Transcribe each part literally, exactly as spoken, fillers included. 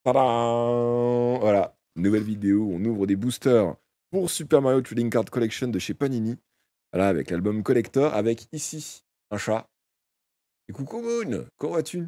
Tadam! Voilà, nouvelle vidéo, on ouvre des boosters pour Super Mario Trading Card Collection de chez Panini. Voilà, avec l'album Collector, avec ici un chat. Et coucou Moon, comment vas-tu?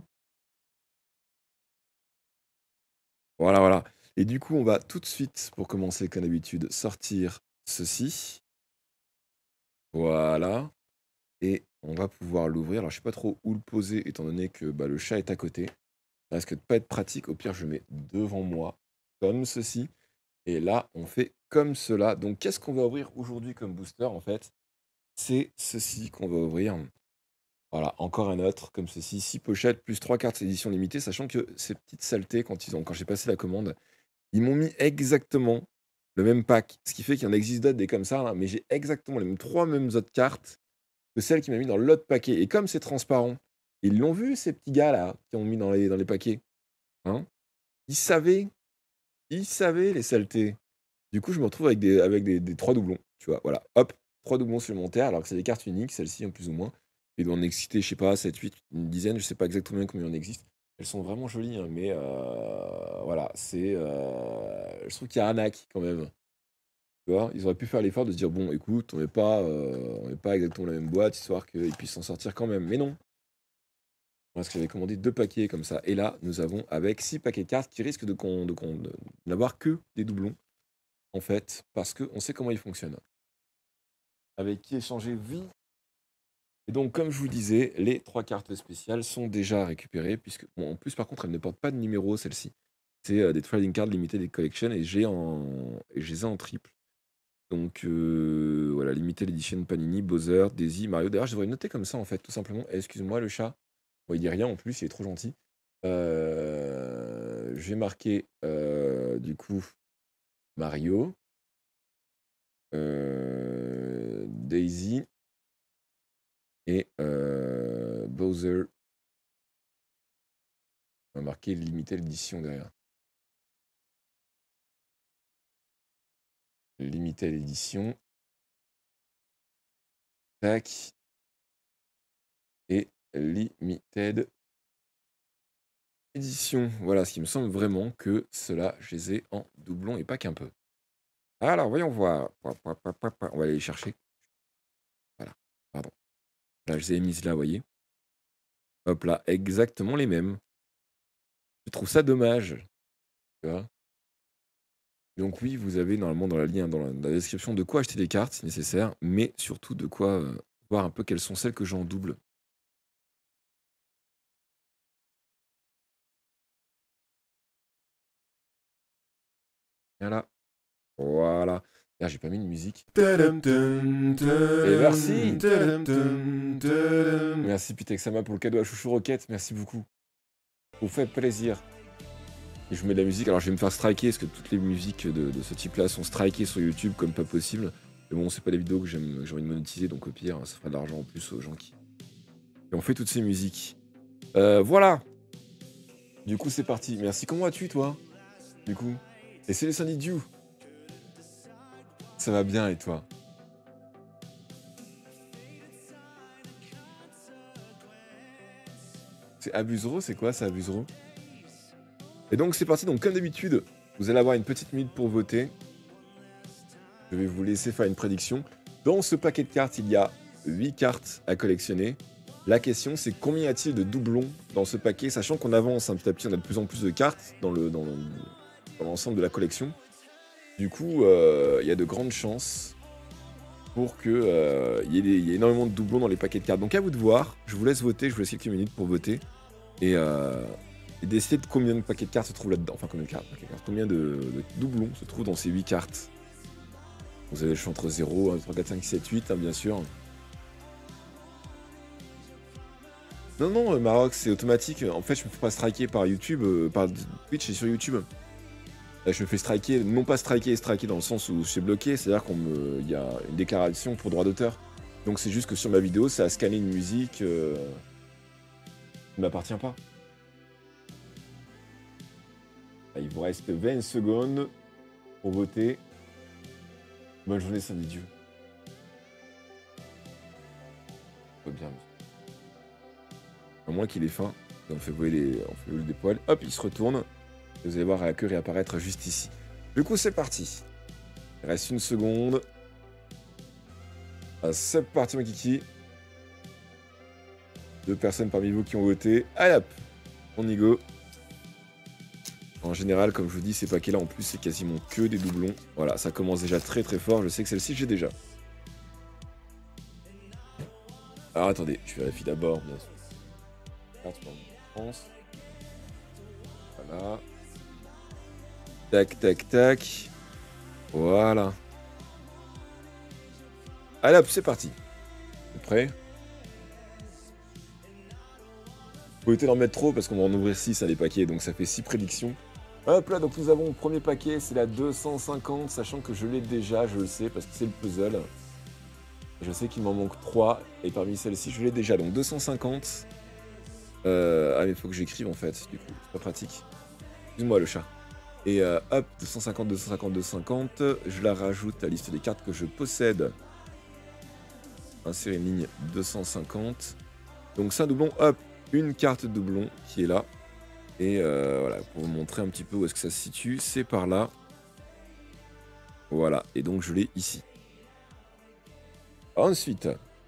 Voilà, voilà. Et du coup, on va tout de suite, pour commencer comme d'habitude, sortir ceci. Voilà. Et on va pouvoir l'ouvrir. Alors, je sais pas trop où le poser, étant donné que bah, le chat est à côté. Ça risque de pas être pratique. Au pire, je le mets devant moi, comme ceci. Et là, on fait comme cela. Donc, qu'est-ce qu'on va ouvrir aujourd'hui comme booster, en fait? C'est ceci qu'on va ouvrir. Voilà, encore un autre, comme ceci. six pochettes, plus trois cartes édition limitée, sachant que ces petites saletés, quand, ils ont, quand j'ai passé la commande, ils m'ont mis exactement le même pack. Ce qui fait qu'il y en existe d'autres des comme ça, hein, mais j'ai exactement les mêmes trois mêmes autres cartes que celles qui m'a mis dans l'autre paquet. Et comme c'est transparent, ils l'ont vu, ces petits gars-là, qui ont mis dans les, dans les paquets. Hein, ils savaient, ils savaient les saletés. Du coup, je me retrouve avec des, avec des, des trois doublons, tu vois, voilà, hop, trois doublons supplémentaires, alors que c'est des cartes uniques, celles-ci, en plus ou moins. Il doit en exister, je sais pas, sept, huit, une dizaine, je sais pas exactement combien il en existe. Elles sont vraiment jolies, hein, mais euh, voilà, c'est... Euh, je trouve qu'il y a arnaque, quand même. Tu vois, ils auraient pu faire l'effort de se dire, bon, écoute, on n'est pas, euh, on n'est pas exactement la même boîte, histoire qu'ils puissent s'en sortir quand même. Mais non, parce que j'avais commandé deux paquets comme ça. Et là, nous avons avec six paquets de cartes qui risquent de, con- de, con- de n'avoir que des doublons, en fait, parce qu'on sait comment ils fonctionnent. Avec qui échanger vie. Et donc, comme je vous le disais, les trois cartes spéciales sont déjà récupérées, puisque, bon, en plus, par contre, elles ne portent pas de numéro, celles-ci. C'est euh, des trading cards limited collection, et j'ai en... et je les ai en triple. Donc, euh, voilà, limited edition Panini, Bowser, Daisy, Mario. D'ailleurs, je devrais noter comme ça, en fait, tout simplement. Eh, excuse-moi, le chat. Bon, il dit rien en plus, il est trop gentil. Euh, j'ai marqué, euh, du coup, Mario, euh, Daisy et euh, Bowser. On va marquer limiter l'édition derrière. Limiter l'édition. Tac. Et limited édition. Voilà, ce qui me semble vraiment que cela, je les ai en doublon et pas qu'un peu. Alors, voyons voir. On va aller les chercher. Voilà, pardon. Là, je les ai mises là, vous voyez. Hop là, exactement les mêmes. Je trouve ça dommage. Tu vois. Donc oui, vous avez normalement dans la lien, dans la, dans la description de quoi acheter des cartes si nécessaire, mais surtout de quoi euh, voir un peu quelles sont celles que j'ai en double. Voilà. Voilà. Là, j'ai pas mis de musique. Et merci. Merci Pitexama pour le cadeau à Chouchou Rocket. Merci beaucoup. Vous faites plaisir. Et je mets de la musique. Alors, je vais me faire striker parce que toutes les musiques de, de ce type-là sont strikées sur YouTube comme pas possible. Mais bon, c'est pas des vidéos que j'ai envie de monétiser, donc au pire, ça fera de l'argent en plus aux gens qui, qui ont fait toutes ces musiques. Euh, voilà. Du coup, c'est parti. Merci. Comment vas-tu, toi? Du coup. Et c'est les Sunny Dew. Ça va bien, et toi? C'est Abusero, c'est quoi ça, Abusero? Et donc c'est parti, donc comme d'habitude, vous allez avoir une petite minute pour voter. Je vais vous laisser faire une prédiction. Dans ce paquet de cartes, il y a huit cartes à collectionner. La question, c'est combien y a-t-il de doublons dans ce paquet, sachant qu'on avance un petit à petit, on a de plus en plus de cartes dans le dans, dans l'ensemble de la collection. Du coup, euh, il y a de grandes chances pour qu'il euh, y, y ait énormément de doublons dans les paquets de cartes. Donc à vous de voir, je vous laisse voter, je vous laisse quelques minutes pour voter. Et, euh, et d'essayer de combien de paquets de cartes se trouvent là-dedans. Enfin, combien de cartes, paquets de cartes, combien de, de doublons se trouvent dans ces huit cartes. Vous avez le choix entre zéro, un, deux, trois, quatre, cinq, six, sept, huit, hein, bien sûr. Non, non, euh, Maroc, c'est automatique. En fait, je me fais pas striker par YouTube, euh, par Twitch et sur YouTube. Là, je me fais striker, non pas striker et striker dans le sens où je suis bloqué, c'est-à-dire qu'il y a une déclaration pour droit d'auteur. Donc c'est juste que sur ma vidéo, ça a scanné une musique euh, qui ne m'appartient pas. Là, il vous reste vingt secondes pour voter. Bonne journée, Saint Dieu. Pas bien. À moins qu'il ait faim. On fait voler, les... on fait voler des poils. Hop, il se retourne. Vous allez voir la queue réapparaître juste ici. Du coup, c'est parti. Il reste une seconde. Ah, c'est parti, mon kiki. Deux personnes parmi vous qui ont voté. Allez hop, on y go. En général, comme je vous dis, ces paquets-là, en plus, c'est quasiment que des doublons. Voilà, ça commence déjà très très fort. Je sais que celle-ci, j'ai déjà. Alors, attendez, je vérifie d'abord, bien sûr. Carte pour France. Voilà. Tac, tac, tac. Voilà. Allez hop, c'est parti. Vous êtes prêts? Faut éviter d'en mettre trop parce qu'on va en ouvrir six à les paquets, donc ça fait six prédictions. Hop là, donc nous avons le premier paquet, c'est la deux cent cinquante, sachant que je l'ai déjà, je le sais, parce que c'est le puzzle. Je sais qu'il m'en manque trois, et parmi celles-ci, je l'ai déjà, donc deux cent cinquante. Euh, ah mais il faut que j'écrive en fait, du coup, c'est pas pratique. Excuse-moi le chat. Et euh, hop, deux cent cinquante, deux cent cinquante, deux cent cinquante, je la rajoute à la liste des cartes que je possède. Insérer une ligne deux cent cinquante. Donc c'est un doublon, hop, une carte doublon qui est là. Et euh, voilà, pour vous montrer un petit peu où est-ce que ça se situe, c'est par là. Voilà, et donc je l'ai ici. Ensuite.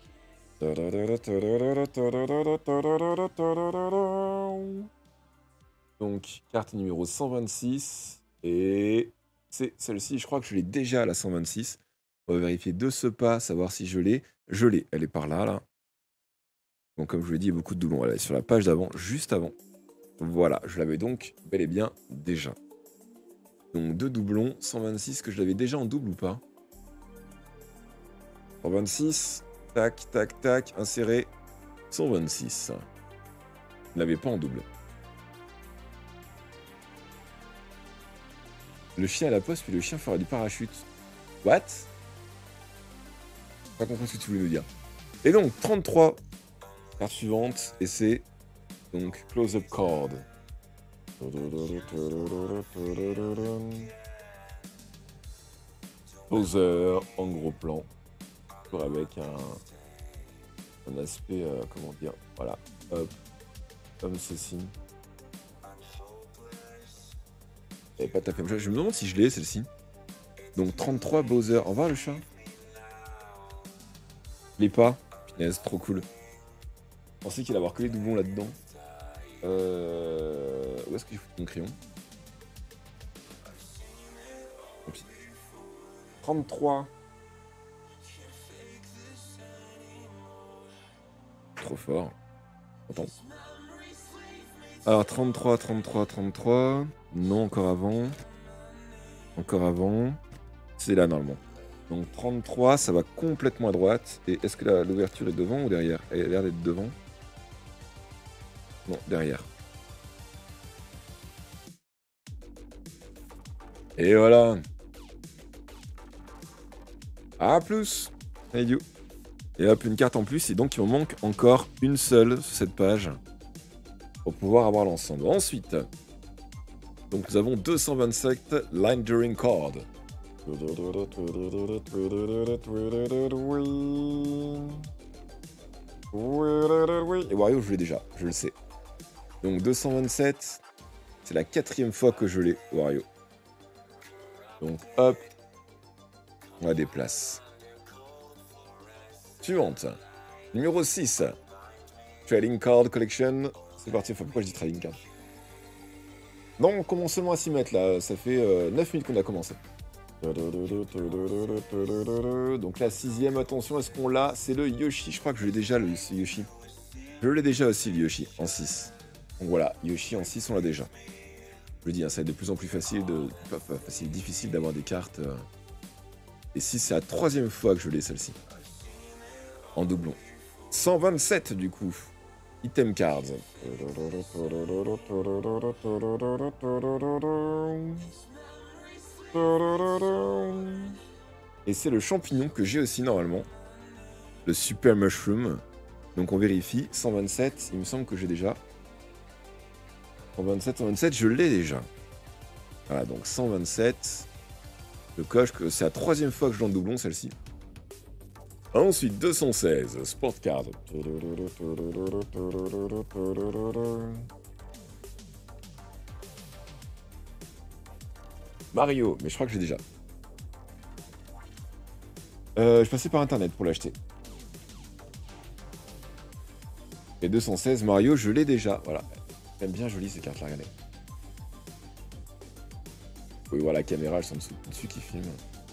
Donc, carte numéro cent vingt-six. Et c'est celle-ci, je crois que je l'ai déjà à la cent vingt-six. On va vérifier de ce pas, savoir si je l'ai. Je l'ai, elle est par là, là. Donc, comme je vous l'ai dit, il y a beaucoup de doublons. Elle est sur la page d'avant, juste avant. Voilà, je l'avais donc bel et bien déjà. Donc deux doublons, cent vingt-six, que je l'avais déjà en double ou pas? cent vingt-six, tac, tac, tac, inséré, cent vingt-six. Je ne l'avais pas en double. Le chien à la poste, puis le chien fera du parachute. What? Pas compris ce que tu voulais nous dire. Et donc, trente-trois, carte suivante, et c'est donc close-up card. Poser en gros plan. Avec un, un aspect, euh, comment dire, voilà, hop, comme ceci. Et pas tapé. Je, je me demande si je l'ai celle-ci. Donc trente-trois Bowser. Au revoir le chat. Je l'ai pas. Punaise, trop cool. Je pensais qu'il allait avoir que les doublons là-dedans. Euh... Où est-ce que j'ai foutu mon crayon? trente-trois. Trop fort. Attends. Alors trente-trois, trente-trois, trente-trois. Non, encore avant. Encore avant. C'est là normalement. Donc trente-trois, ça va complètement à droite. Et est-ce que l'ouverture est devant ou derrière? Elle a l'air d'être devant. Non, derrière. Et voilà. À plus. Hey you. Et hop, une carte en plus. Et donc il me manque encore une seule sur cette page. Pour pouvoir avoir l'ensemble. Ensuite. Donc nous avons deux cent vingt-sept Line During Card. Et Wario, je l'ai déjà, je le sais. Donc deux cent vingt-sept, c'est la quatrième fois que je l'ai, Wario. Donc hop, on la déplace. Suivante, numéro six, Trading Card Collection. C'est parti, enfin pourquoi je dis Trading Card? Non, on commence seulement à s'y mettre là, ça fait euh, neuf minutes qu'on a commencé. Donc la sixième, attention, est-ce qu'on l'a? C'est le Yoshi, je crois que je l'ai déjà le Yoshi. Je l'ai déjà aussi le Yoshi, en six. Donc voilà, Yoshi en six, on l'a déjà. Je le dis, hein, ça va être de plus en plus facile, de, pas, pas facile, difficile d'avoir des cartes. Euh... Et six, c'est la troisième fois que je l'ai celle-ci. En doublon. cent vingt-sept du coup. Item cards. Et c'est le champignon que j'ai aussi normalement. Le Super Mushroom. Donc on vérifie. cent vingt-sept, il me semble que j'ai déjà. cent vingt-sept, cent vingt-sept, je l'ai déjà. Voilà, donc cent vingt-sept. Je coche que c'est la troisième fois que je l'en doublon celle-ci. Ensuite, deux cent seize, Sport Card. Mario, mais je crois que j'ai déjà. Euh, je passais par internet pour l'acheter. Et deux cent seize Mario, je l'ai déjà. Voilà. J'aime bien joli ces cartes là, regardez. Vous pouvez voir la caméra, elles sont dessous, dessus qui filme.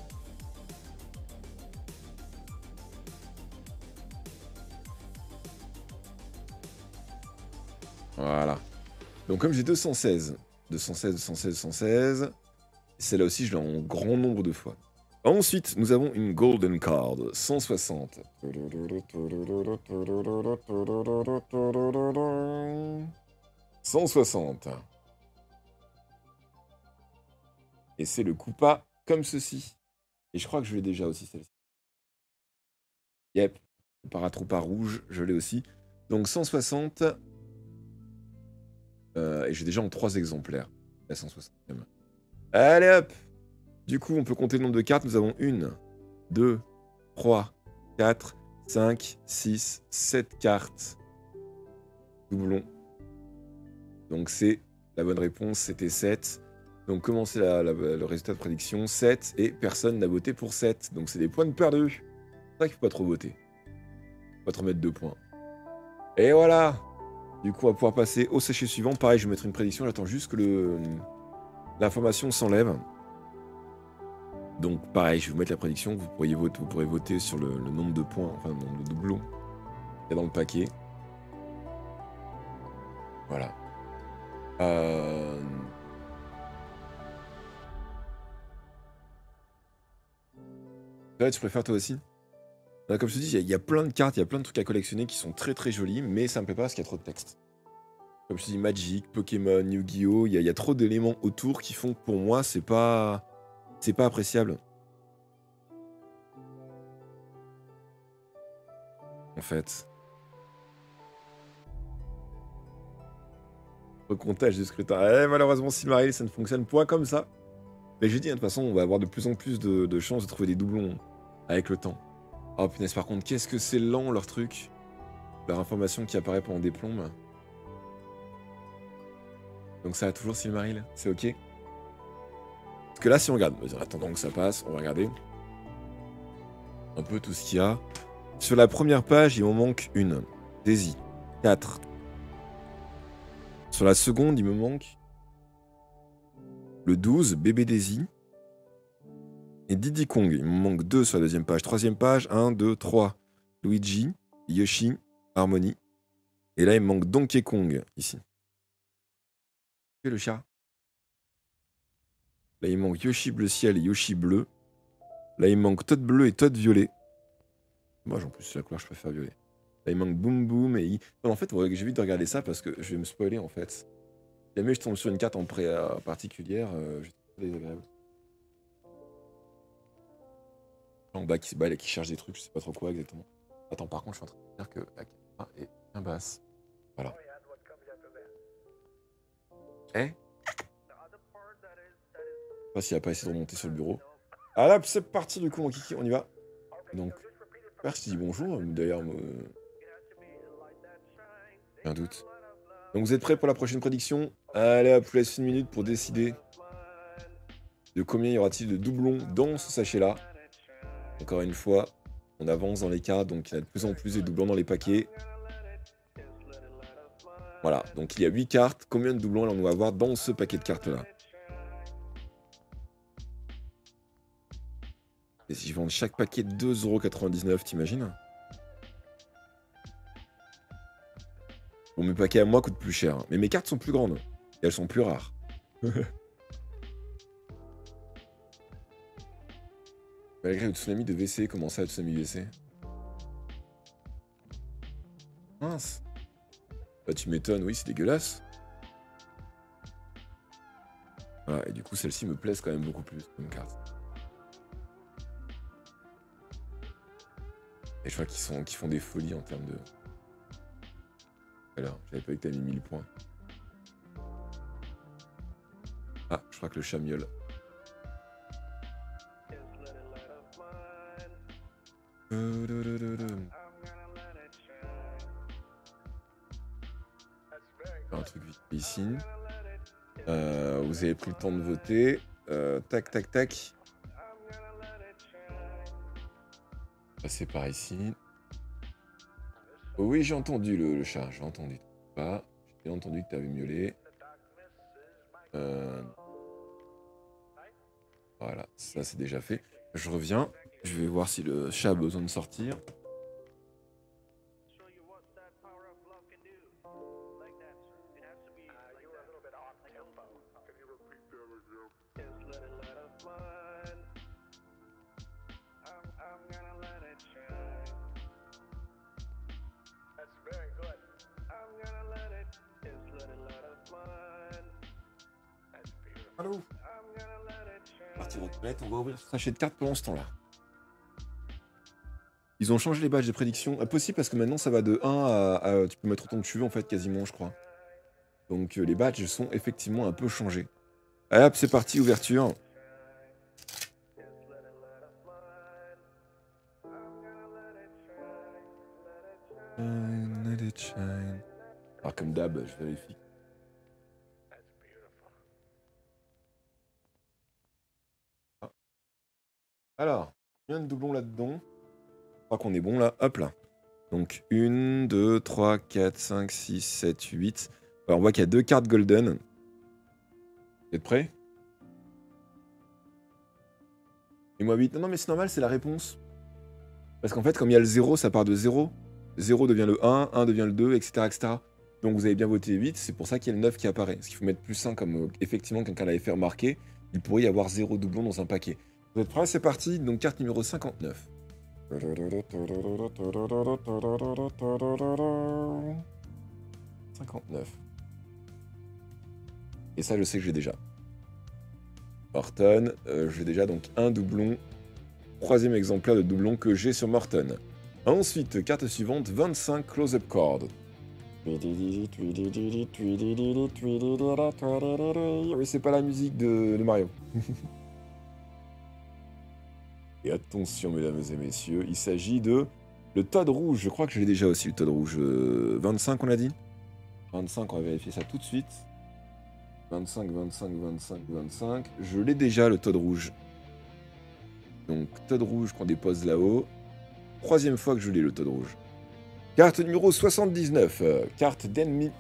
Voilà. Donc comme j'ai deux cent seize, deux cent seize, deux cent seize, deux cent seize, celle-là aussi je l'ai en grand nombre de fois. Ensuite, nous avons une Golden Card, cent soixante. cent soixante. Et c'est le Koopa comme ceci. Et je crois que je l'ai déjà aussi, celle-ci. Yep, le Paratroopa rouge, je l'ai aussi. Donc cent soixante. Euh, et j'ai déjà en trois exemplaires. La cent soixantième. Allez hop! Du coup, on peut compter le nombre de cartes. Nous avons une, deux, trois, quatre, cinq, six, sept cartes. Doublon. Donc c'est la bonne réponse, c'était sept. Donc commencez la, la, le résultat de prédiction, sept, et personne n'a voté pour sept. Donc c'est des points de perdus. C'est ça qu'il faut pas trop voter. Faut pas trop mettre deux points. Et voilà! Du coup, on va pouvoir passer au sachet suivant. Pareil, je vais mettre une prédiction, j'attends juste que le l'information s'enlève. Donc pareil, je vais vous mettre la prédiction, vous, pourriez voter, vous pourrez voter sur le, le nombre de points, enfin le nombre de doublons qu'il y a dans le paquet. Voilà. Euh... Ouais, tu préfères toi aussi? Là, comme je te dis, il y, y a plein de cartes, il y a plein de trucs à collectionner qui sont très très jolis, mais ça me plaît pas parce qu'il y a trop de texte. Comme je te dis, Magic, Pokémon, Yu-Gi-Oh! Il y, y a trop d'éléments autour qui font que pour moi, c'est pas... c'est pas appréciable. En fait. Recomptage de scrutin. Eh, malheureusement, Silmaril, ça ne fonctionne pas comme ça. Mais j'ai dit, hein, de toute façon, on va avoir de plus en plus de, de chances de trouver des doublons avec le temps. Oh punaise, par contre, qu'est-ce que c'est lent leur truc. Leur information qui apparaît pendant des plombes. Donc ça a toujours Silmaril, c'est ok. Parce que là, si on regarde, attendant que ça passe, on va regarder un peu tout ce qu'il y a. Sur la première page, il m'en manque une. Daisy, quatre. Sur la seconde, il me manque le douze, Bébé Daisy. Et Diddy Kong, il me manque deux sur la deuxième page. Troisième page, un, deux, trois. Luigi, Yoshi, Harmony. Et là, il me manque Donkey Kong, ici. Et le chat. Là, il manque Yoshi bleu ciel et Yoshi bleu. Là, il manque Todd bleu et Todd violet. Moi, en plus, c'est la couleur je préfère violet. Là, il manque Boom Boom et... Non, en fait, j'ai vite de regarder ça parce que je vais me spoiler, en fait. Si jamais je tombe sur une carte en pré euh, particulière, euh, je vais trouver désagréable. En bas qui se balle et qui cherche des trucs, je sais pas trop quoi exactement. Attends, par contre, je suis en train de dire que la caméra est bien basse. Voilà. Eh? Je sais pas s'il a pas essayé de remonter sur le bureau. Ah là, c'est parti du coup, mon kiki, on y va. Donc, j'espère que je te dis bonjour, d'ailleurs, me... j'ai un doute. Donc vous êtes prêts pour la prochaine prédiction? Allez, hop, je vous laisse une minute pour décider de combien y aura-t-il de doublons dans ce sachet-là. Encore une fois, on avance dans les cartes, donc il y a de plus en plus de doublons dans les paquets. Voilà, donc il y a huit cartes. Combien de doublons allons-nous avoir dans ce paquet de cartes-là? Et si je vends chaque paquet deux euros quatre-vingt-dix-neuf, t'imagines? Bon, mes paquets à moi coûtent plus cher, hein. Mais mes cartes sont plus grandes. Et elles sont plus rares. Malgré le tsunami de V C, comment ça, le tsunami de V C? Mince. Bah tu m'étonnes, oui, c'est dégueulasse. Voilà, et du coup, celle-ci me plaise quand même beaucoup plus comme carte. Et je crois qu'ils sont, qu'ils font des folies en termes de... Alors, j'avais pas vu que t'as mis mille points. Ah, je crois que le chat miaule. Un truc vite ici. Euh, vous avez pris le temps de voter. Euh, tac, tac, tac. Passer par ici. Oh oui, j'ai entendu le, le chat, j'ai entendu. Pas. J'ai bien entendu que tu avais miaulé. Euh... Voilà, ça c'est déjà fait. Je reviens. Je vais voir si le chat a besoin de sortir. Allô? Partir aux toilettes, on va ouvrir ce sachet de cartes pendant ce temps-là. Ils ont changé les badges de prédiction. Ah, possible parce que maintenant ça va de un à, à- tu peux mettre autant que tu veux en fait quasiment je crois. Donc euh, les badges sont effectivement un peu changés. Allez hop, c'est parti, ouverture. Shine, let it shine. Alors comme d'hab, je vérifie. Ah. Alors, combien de doublons là-dedans? Je crois qu'on est bon là. Hop là. Donc un, deux, trois, quatre, cinq, six, sept, huit. Alors on voit qu'il y a deux cartes golden. Vous êtes prêts? Et moi huit. Non, non, mais c'est normal, c'est la réponse. Parce qu'en fait, comme il y a le zéro, ça part de zéro. zéro devient le un, un devient le deux, et cetera, et cetera. Donc vous avez bien voté huit, c'est pour ça qu'il y a le neuf qui apparaît. Parce qu'il faut mettre plus un, comme euh, effectivement quelqu'un l'avait fait remarquer, il pourrait y avoir zéro doublon dans un paquet. Vous êtes prêts? C'est parti. Donc carte numéro cinquante-neuf. cinquante-neuf. Et ça, je sais que j'ai déjà. Morton, euh, j'ai déjà donc un doublon. Troisième exemplaire de doublon que j'ai sur Morton. Ensuite, carte suivante, vingt-cinq close-up card. Oui, c'est pas la musique de, de Mario. Et attention, mesdames et messieurs, il s'agit de le Toad rouge. Je crois que je l'ai déjà aussi, le Toad rouge. Euh, vingt-cinq, on a dit vingt-cinq, on va vérifier ça tout de suite. vingt-cinq, vingt-cinq, vingt-cinq, vingt-cinq. Je l'ai déjà, le Toad rouge. Donc, Toad rouge qu'on dépose là-haut. Troisième fois que je l'ai, le Toad rouge. Carte numéro soixante-dix-neuf. Euh, carte d'ennemi.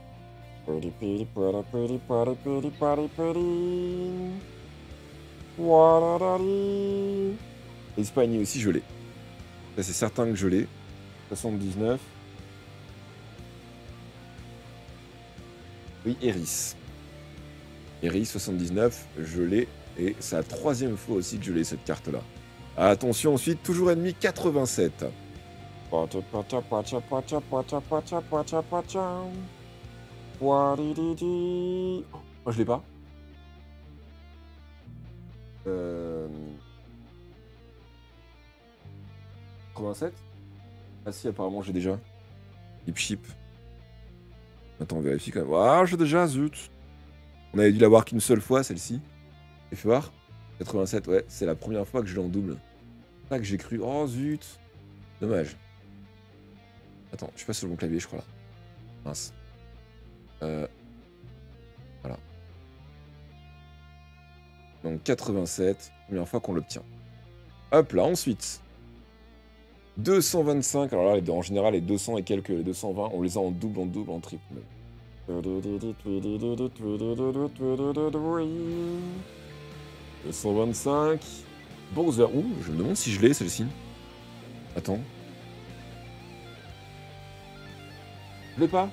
Espagne aussi, je l'ai. Ça, c'est certain que je l'ai. soixante-dix-neuf. Oui, Eris. Eris, soixante-dix-neuf, je l'ai. Et c'est la troisième fois aussi que je l'ai, cette carte-là. Attention, ensuite, toujours ennemi, quatre-vingt-sept. Oh, moi, je l'ai pas. Euh... quatre-vingt-sept. Ah si, apparemment, j'ai déjà. Hip chip. Attends, on vérifie quand même. Ah, j'ai déjà, zut. On avait dû l'avoir qu'une seule fois, celle-ci. Et fais voir. quatre-vingt-sept, ouais, c'est la première fois que je l'ai en double. C'est ça que j'ai cru. Oh, zut. Dommage. Attends, je suis pas sur le bon clavier, je crois, là. Mince. Euh... Voilà. Donc, quatre-vingt-sept. Première fois qu'on l'obtient. Hop là, ensuite. deux cent vingt-cinq. Alors là, en général, les deux cents et quelques, les deux cent vingt, on les a en double, en double, en triple. deux cent vingt-cinq. Bowser. Ouh, je me demande si je l'ai, celle-ci. Attends. Je l'ai pas.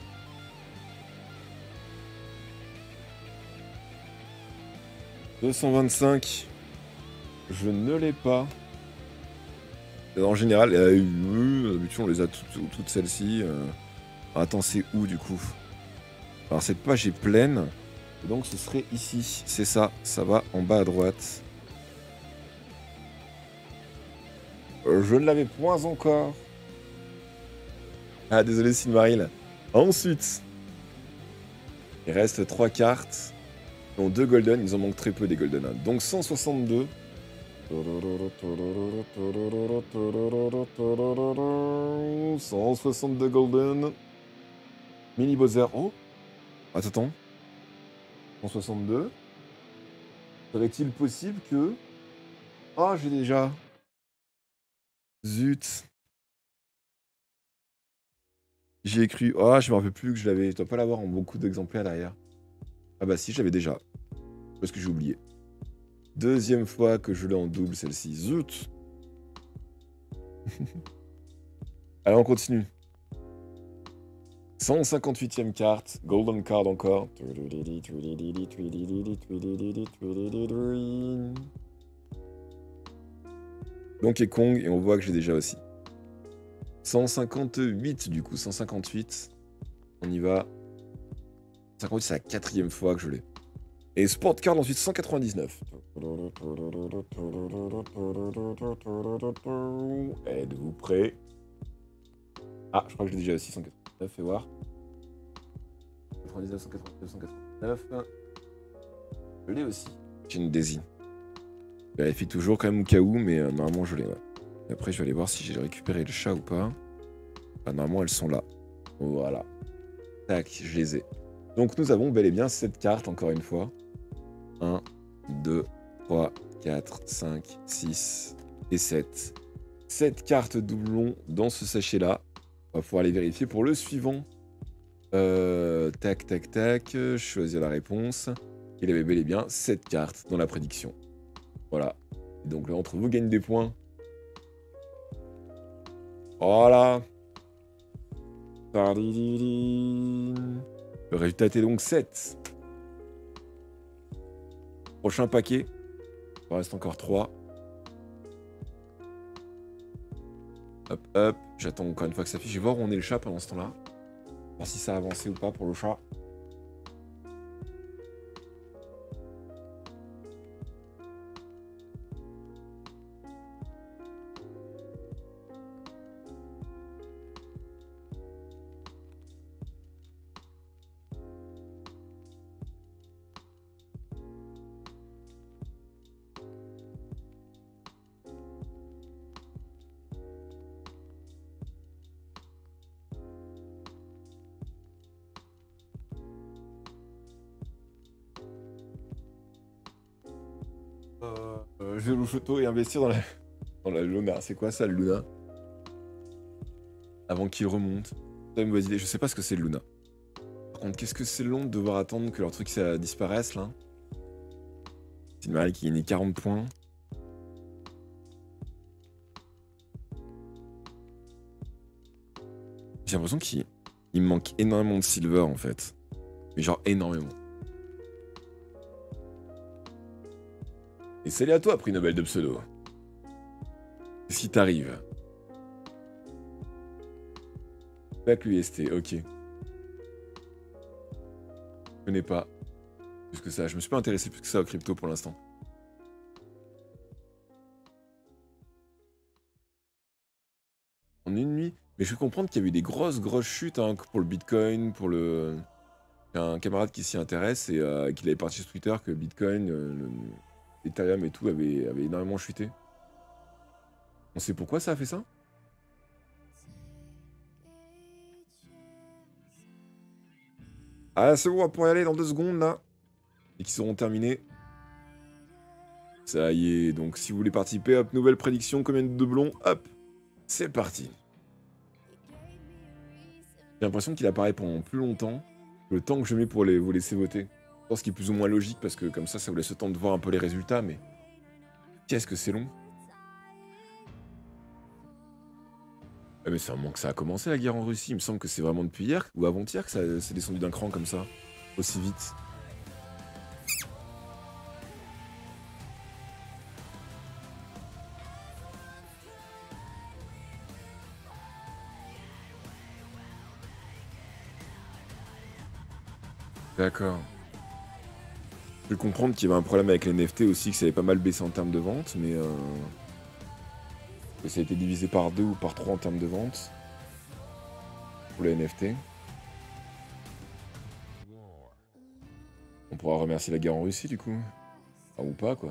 deux cent vingt-cinq. Je ne l'ai pas. En général, euh, euh, on les a toutes, toutes celles-ci. Euh... Attends, c'est où du coup? Alors cette page est pleine. Et donc ce serait ici. C'est ça. Ça va en bas à droite. Euh, je ne l'avais point encore. Ah, désolé, Silmaril. Ensuite, il reste trois cartes. Dont deux golden. Ils en manquent très peu des golden. Hein. Donc cent soixante-deux. cent soixante-deux golden. Mini Bowser. Oh. Attends, attends. cent soixante-deux. Serait-il possible que... Ah, j'ai déjà... Zut. J'y ai cru. Ah, je me rappelle plus que je l'avais. Je dois pas l'avoir en beaucoup d'exemplaires derrière. Ah bah si, je l'avais déjà. Parce que j'ai oublié. Deuxième fois que je l'ai en double, celle-ci. Zut. Allez, on continue. cent cinquante-huitième carte. Golden card encore. Donkey Kong, et on voit que j'ai déjà aussi. cent cinquante-huit du coup, cent cinquante-huit. On y va. cent cinquante-huit, c'est la quatrième fois que je l'ai. Et Sport Card ensuite cent quatre-vingt-dix-neuf. Êtes-vous prêts? Ah, je crois que j'ai déjà aussi cent quatre-vingt-dix-neuf, fais voir. cent quatre-vingt-dix-neuf, cent quatre-vingt-dix-neuf, cent quatre-vingt-dix-neuf. Je l'ai aussi. J'ai une désigne. Je vérifie toujours quand même au cas où, mais euh, normalement je l'ai, ouais. Et après, je vais aller voir si j'ai récupéré le chat ou pas. Bah, normalement, elles sont là. Voilà. Tac, je les ai. Donc, nous avons bel et bien cette carte, encore une fois. un, deux, trois, quatre, cinq, six et sept. sept cartes doublons dans ce sachet-là. On va pouvoir les vérifier pour le suivant. Euh, tac, tac, tac. Choisir la réponse. Il avait bel et bien sept cartes dans la prédiction. Voilà. Et donc, l'un d'entre vous gagne des points. Voilà. Le résultat était donc sept. Prochain paquet. Il en reste encore trois. Hop, hop. J'attends encore une fois que ça affiche. Je vais voir où on est le chat pendant ce temps-là. Voir si ça a avancé ou pas pour le chat. Euh, euh, je vais au photo et investir dans la, dans la Luna. C'est quoi ça, le Luna? Avant qu'il remonte. Ça me idée. Je sais pas ce que c'est le Luna. Par contre, qu'est-ce que c'est long de devoir attendre que leur truc ça disparaisse là? C'est mal qui gagne quarante points. J'ai l'impression qu'il il me manque énormément de silver en fait. Mais genre énormément. Et salut à toi, prix Nobel de pseudo. Qu'est-ce qui t'arrive? Back l'U S T, ok. Je connais pas plus que ça. Je me suis pas intéressé plus que ça aux crypto pour l'instant. En une nuit. Mais je peux comprendre qu'il y a eu des grosses, grosses chutes hein, pour le Bitcoin, pour le... Un camarade qui s'y intéresse et euh, qui avait parti sur Twitter que le Bitcoin, euh, le... Ethereum et tout avait, avait énormément chuté. On sait pourquoi ça a fait ça? Ah, c'est bon, on va pouvoir y aller dans deux secondes là. Et qu'ils seront terminés. Ça y est, donc si vous voulez participer, hop, nouvelle prédiction, combien de doublons, hop, c'est parti. J'ai l'impression qu'il apparaît pendant plus longtemps que le temps que je mets pour les, vous laisser voter. Je pense qu'il est plus ou moins logique parce que comme ça, ça vous laisse le temps de voir un peu les résultats, mais qu'est-ce que c'est long. Ah mais c'est un moment que ça a commencé la guerre en Russie, il me semble que c'est vraiment depuis hier ou avant-hier que ça s'est descendu d'un cran comme ça, aussi vite. D'accord. Je peux comprendre qu'il y avait un problème avec les N F T aussi, que ça avait pas mal baissé en termes de vente, mais euh... que ça a été divisé par deux ou par trois en termes de vente pour les N F T. On pourra remercier la guerre en Russie du coup. Enfin, ou pas quoi.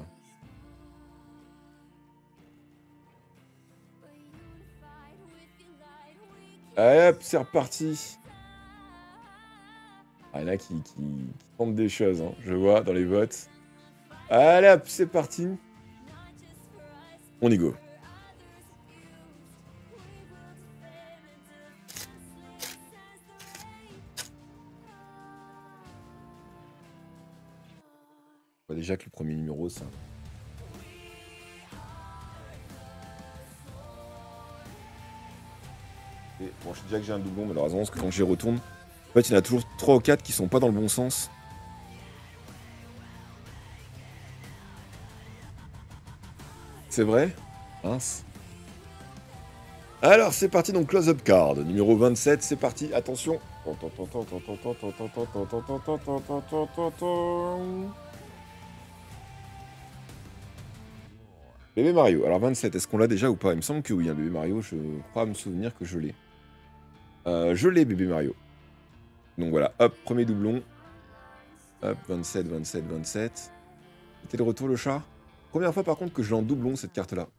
Allez hop, c'est reparti. Ah, il y en a qui, qui, qui tentent des choses, hein. Je vois dans les votes. Allez hop, c'est parti. On y go. Bah déjà que le premier numéro, ça... Et bon, je sais déjà que j'ai un doublon, malheureusement, parce que quand j'y retourne, en fait, il y en a toujours trois ou quatre qui sont pas dans le bon sens. C'est vrai? Mince. Alors, c'est parti, donc close-up card, numéro vingt-sept, c'est parti, attention. Bébé Mario, alors vingt-sept, est-ce qu'on l'a déjà ou pas? Il me semble que oui, hein, bébé Mario, je crois me souvenir que je l'ai. Euh, je l'ai, bébé Mario. Donc voilà, hop, premier doublon. Hop, vingt-sept, vingt-sept, vingt-sept. C'était le retour, le chat? Première fois par contre que je l'ai en doublon, cette carte-là.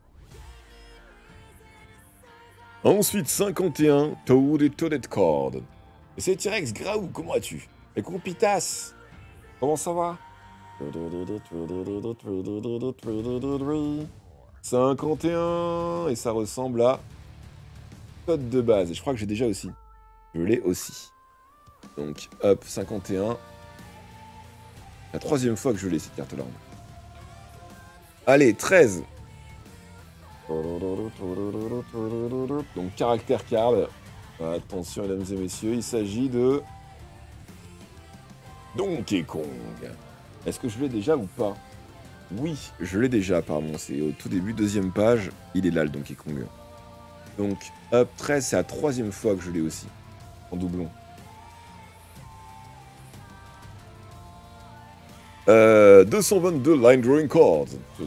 Ensuite, cinquante et un, Toad et Toadette Cord. Et c'est T-Rex, Graou, comment vas-tu? Et Compitas, comment ça va? cinquante et un, et ça ressemble à Toad de base, et je crois que j'ai déjà aussi. Je l'ai aussi. Donc, hop, cinquante et un. La troisième fois que je l'ai, cette carte-là. Allez, treize. Donc, caractère card. Attention, mesdames et messieurs, il s'agit de... Donkey Kong. Est-ce que je l'ai déjà ou pas? Oui, je l'ai déjà, apparemment. C'est au tout début, deuxième page. Il est là, le Donkey Kong. Donc, hop, treize, c'est la troisième fois que je l'ai aussi. En doublon. Euh, deux cent vingt-deux Line Drawing Cards.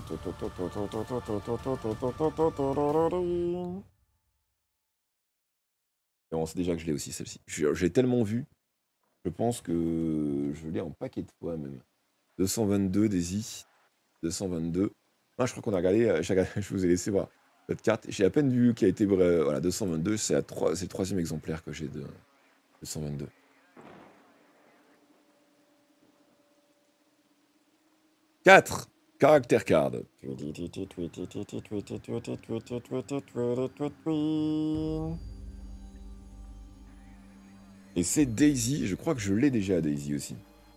Et on sait déjà que je l'ai aussi, celle-ci. J'ai tellement vu. Je pense que je l'ai en paquet de fois, même. deux cent vingt-deux, Daisy. deux cent vingt-deux. Ah, je crois qu'on a regardé, je vous ai laissé voir cette carte. J'ai à peine vu qui a été... Voilà, deux cent vingt-deux, c'est le troisième exemplaire que j'ai de deux cent vingt-deux. quatre. Caractère card. Et c'est Daisy. Je crois que je l'ai déjà, Daisy, aussi.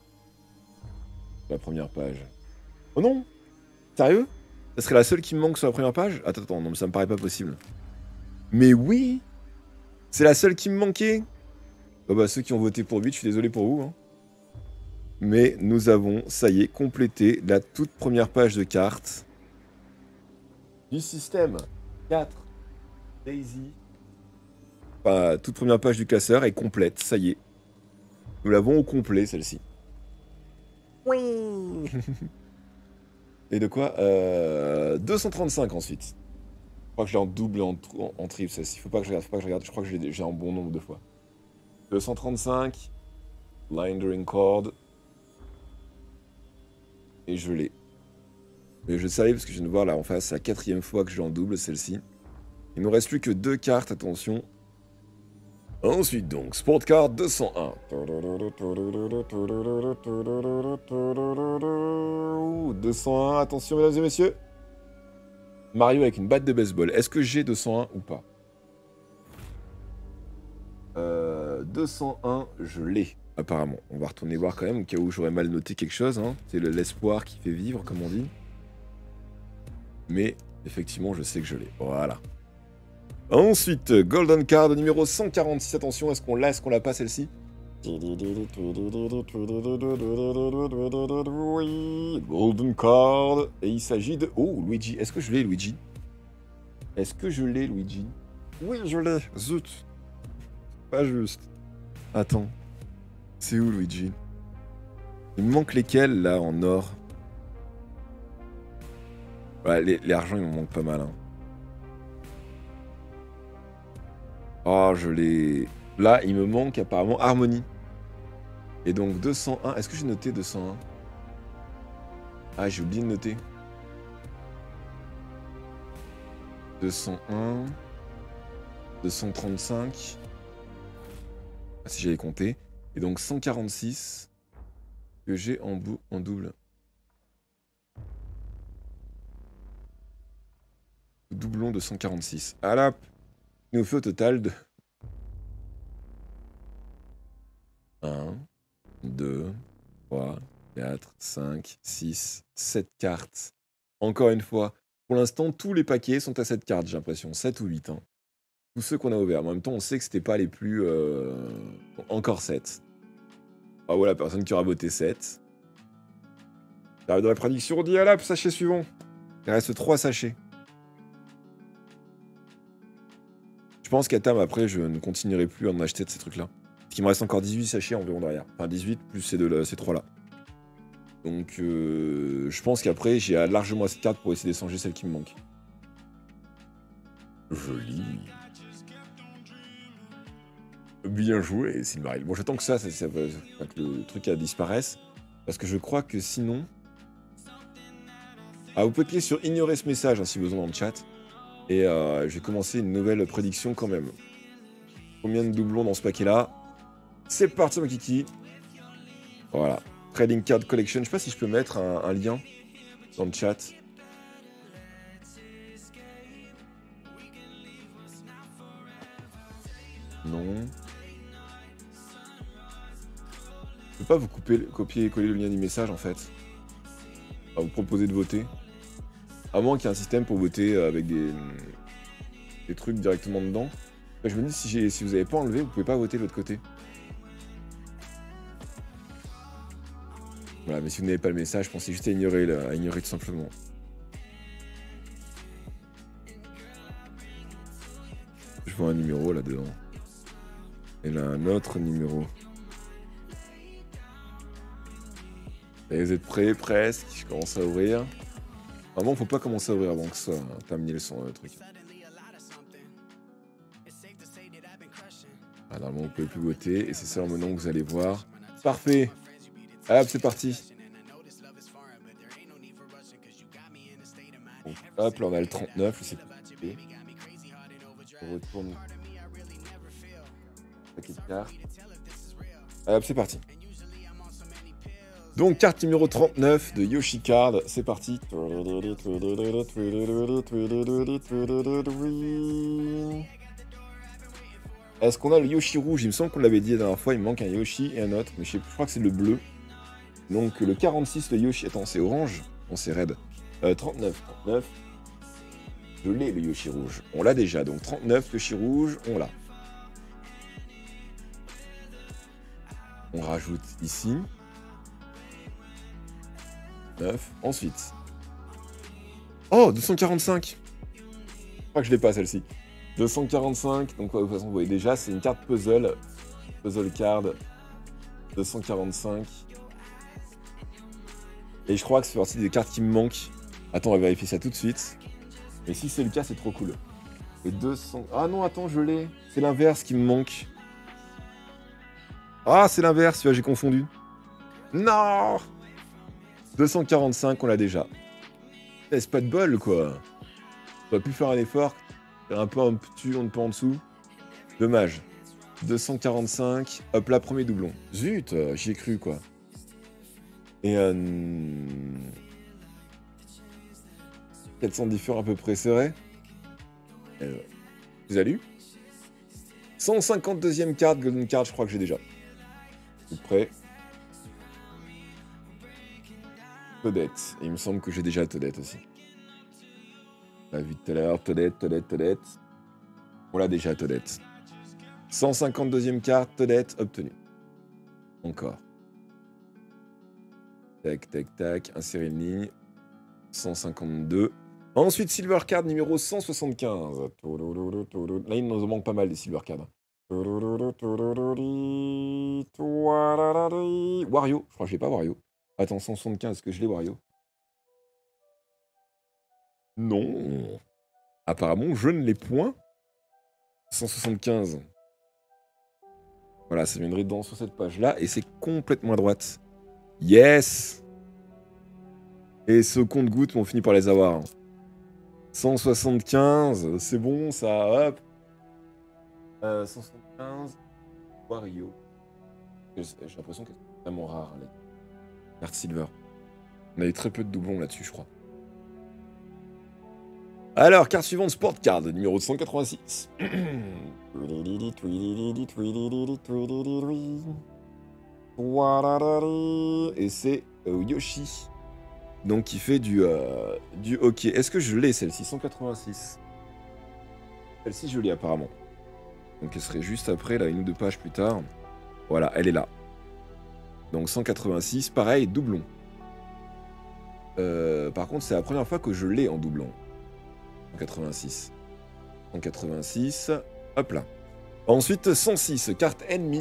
La première page. Oh non! Sérieux? Ça serait la seule qui me manque sur la première page? Attends, attends, non, mais ça me paraît pas possible. Mais oui! C'est la seule qui me manquait! Oh bah, ceux qui ont voté pour huit, je suis désolé pour vous. Hein. Mais nous avons, ça y est, complété la toute première page de carte du système. quatre. Daisy. Enfin, toute première page du classeur est complète, ça y est. Nous l'avons au complet, celle-ci. Oui. Et de quoi euh, deux cent trente-cinq ensuite. Je crois que je l'ai en double et en, en, en triple, celle-ci. Faut pas que je regarde, faut pas que je regarde. Je crois que j'ai un bon nombre de fois. deux cent trente-cinq. Line Drawing Cord. Et je l'ai. Mais je savais parce que je viens de voir là en face, c'est la quatrième fois que je l'ai en double, celle-ci. Il ne nous reste plus que deux cartes, attention. Ensuite donc, Sport Card deux cent un. deux cent un, attention mesdames et messieurs. Mario avec une batte de baseball. Est-ce que j'ai deux cent un ou pas? euh, deux cent un, je l'ai, apparemment. On va retourner voir quand même, au cas où j'aurais mal noté quelque chose. Hein. C'est l'espoir qui fait vivre, comme on dit. Mais, effectivement, je sais que je l'ai. Voilà. Ensuite, Golden Card numéro cent quarante-six. Attention, est-ce qu'on l'a, est-ce qu'on l'a pas celle-ci? Golden Card. Et il s'agit de... Oh, Luigi. Est-ce que je l'ai, Luigi? Est-ce que je l'ai, Luigi? Oui, je l'ai. Zut. Pas juste. Attends. C'est où, Luigi? Il me manque lesquels, là, en or? Ouais, les, les argents, il m'en manque pas mal, hein. Oh, je l'ai... Là, il me manque apparemment Harmonie. Et donc deux cent un... Est-ce que j'ai noté deux cent un? Ah, j'ai oublié de noter. deux cent un... deux cent trente-cinq... Ah, si j'avais compté. Et donc cent quarante-six... Que j'ai en, en double. doublons de cent quarante-six. Ah là, il nous fait au total de un, deux, trois, quatre, cinq, six, sept cartes. Encore une fois, pour l'instant, tous les paquets sont à sept cartes, j'ai l'impression. sept ou huit. Hein. Tous ceux qu'on a ouverts. En même temps, on sait que c'était pas les plus... Euh... Bon, encore sept. Ah voilà, personne qui aura voté sept. J'arrive dans la prédiction, on dit à la sachet suivant. Il reste trois sachets. Je pense qu'à terme, après, je ne continuerai plus à en acheter de ces trucs-là. Parce qu'il me reste encore dix-huit sachets environ derrière. Enfin, dix-huit plus ces, deux, ces trois-là. Donc, euh, je pense qu'après, j'ai largement assez de cartes pour essayer d'échanger celles qui me manquent. Joli. Bien joué, Silmaril. Bon, j'attends que ça, ça, ça, ça que le truc disparaisse. Parce que je crois que sinon... Ah, vous pouvez cliquer sur ignorer ce message hein, si besoin dans le chat. Et euh, je vais commencer une nouvelle prédiction quand même. Combien de doublons dans ce paquet-là? C'est parti, mon kiki. Voilà. Trading Card Collection. Je sais pas si je peux mettre un, un lien dans le chat. Non. Je peux pas vous couper, copier et coller le lien du message en fait. À vous proposer de voter. À moins qu'il y ait un système pour voter avec des, des trucs directement dedans. Je me dis si, si vous n'avez pas enlevé, vous pouvez pas voter de l'autre côté. Voilà, mais si vous n'avez pas le message, pensez juste à ignorer, là, à ignorer tout simplement. Je vois un numéro là-dedans. Et là, un autre numéro. Et vous êtes prêts, presque. Je commence à ouvrir. Normalement, faut pas commencer à ouvrir avant que ça hein, terminer le son, le truc. Ah, normalement, vous pouvez plus voter. Et c'est ça maintenant que vous allez voir. Parfait. Hop, c'est parti. Donc, hop, là, on a le trente-neuf. Je sais pas. On retourne. Paquet de cartes. Hop, c'est parti. Donc, carte numéro trente-neuf de Yoshi Card, c'est parti. Est-ce qu'on a le Yoshi rouge? Il me semble qu'on l'avait dit la dernière fois, il me manque un Yoshi et un autre, mais je, sais, je crois que c'est le bleu. Donc, le quarante-six, le Yoshi... Attends, c'est orange? Non, c'est red. Euh, trente-neuf, trente-neuf. Je l'ai, le Yoshi rouge. On l'a déjà, donc trente-neuf, Yoshi rouge, on l'a. On rajoute ici. neuf. Ensuite. Oh, deux cent quarante-cinq. Je crois que je l'ai pas celle-ci. deux cent quarante-cinq. Donc, ouais, de toute façon, vous voyez déjà, c'est une carte puzzle. Puzzle card. deux cent quarante-cinq. Et je crois que c'est partie des cartes qui me manquent. Attends, on va vérifier ça tout de suite. Et si c'est le cas, c'est trop cool. Et deux cents. Ah non, attends, je l'ai. C'est l'inverse qui me manque. Ah, c'est l'inverse, tu vois, j'ai confondu. Non! deux cent quarante-cinq, on l'a déjà. C'est pas de bol, quoi. On va plus faire un effort. Faire un peu un petit, un peu en dessous. Dommage. deux cent quarante-cinq. Hop là, premier doublon. Zut, euh, j'y ai cru, quoi. Et euh... quatre cents différents à peu près, c'est vrai. Euh... Vous avez lu cent cinquante-deuxième carte, Golden Card, je crois que j'ai déjà. Tout prêt. Todette. Et il me semble que j'ai déjà Todette aussi. On l'a vu tout à l'heure. Todette, Todette, Todette. On l'a déjà, Todette. cent cinquante-deuxième carte, Todette, obtenue. Encore. Tac, tac, tac. Insérer une ligne. cent cinquante-deux. Ensuite, Silver Card numéro cent soixante-quinze. Là, il nous en manque pas mal des Silver Cards. Wario. Je crois que je l'ai pas, Wario. Attends, cent soixante-quinze, est-ce que je l'ai, Wario? Non. Apparemment, je ne l'ai point. cent soixante-quinze. Voilà, ça viendrait dans sur cette page-là, et c'est complètement à droite. Yes. Et ce compte-gouttes, on finit par les avoir. cent soixante-quinze, c'est bon, ça, hop. Euh, cent soixante-quinze, Wario. J'ai l'impression que c'est vraiment rare, hein, les cartes Silver. On avait très peu de doublons là-dessus, je crois. Alors, carte suivante, Sport Card, numéro cent quatre-vingt-six. Et c'est euh, Yoshi. Donc, qui fait du, euh, du hockey. Est-ce que je l'ai, celle-ci, cent quatre-vingt-six? Celle-ci, je l'ai apparemment. Donc, elle serait juste après, là, une ou deux pages plus tard. Voilà, elle est là. Donc, cent quatre-vingt-six, pareil, doublon. Euh, par contre, c'est la première fois que je l'ai en doublon. cent quatre-vingt-six. cent quatre-vingt-six. Hop là. Ensuite, cent six, carte ennemie.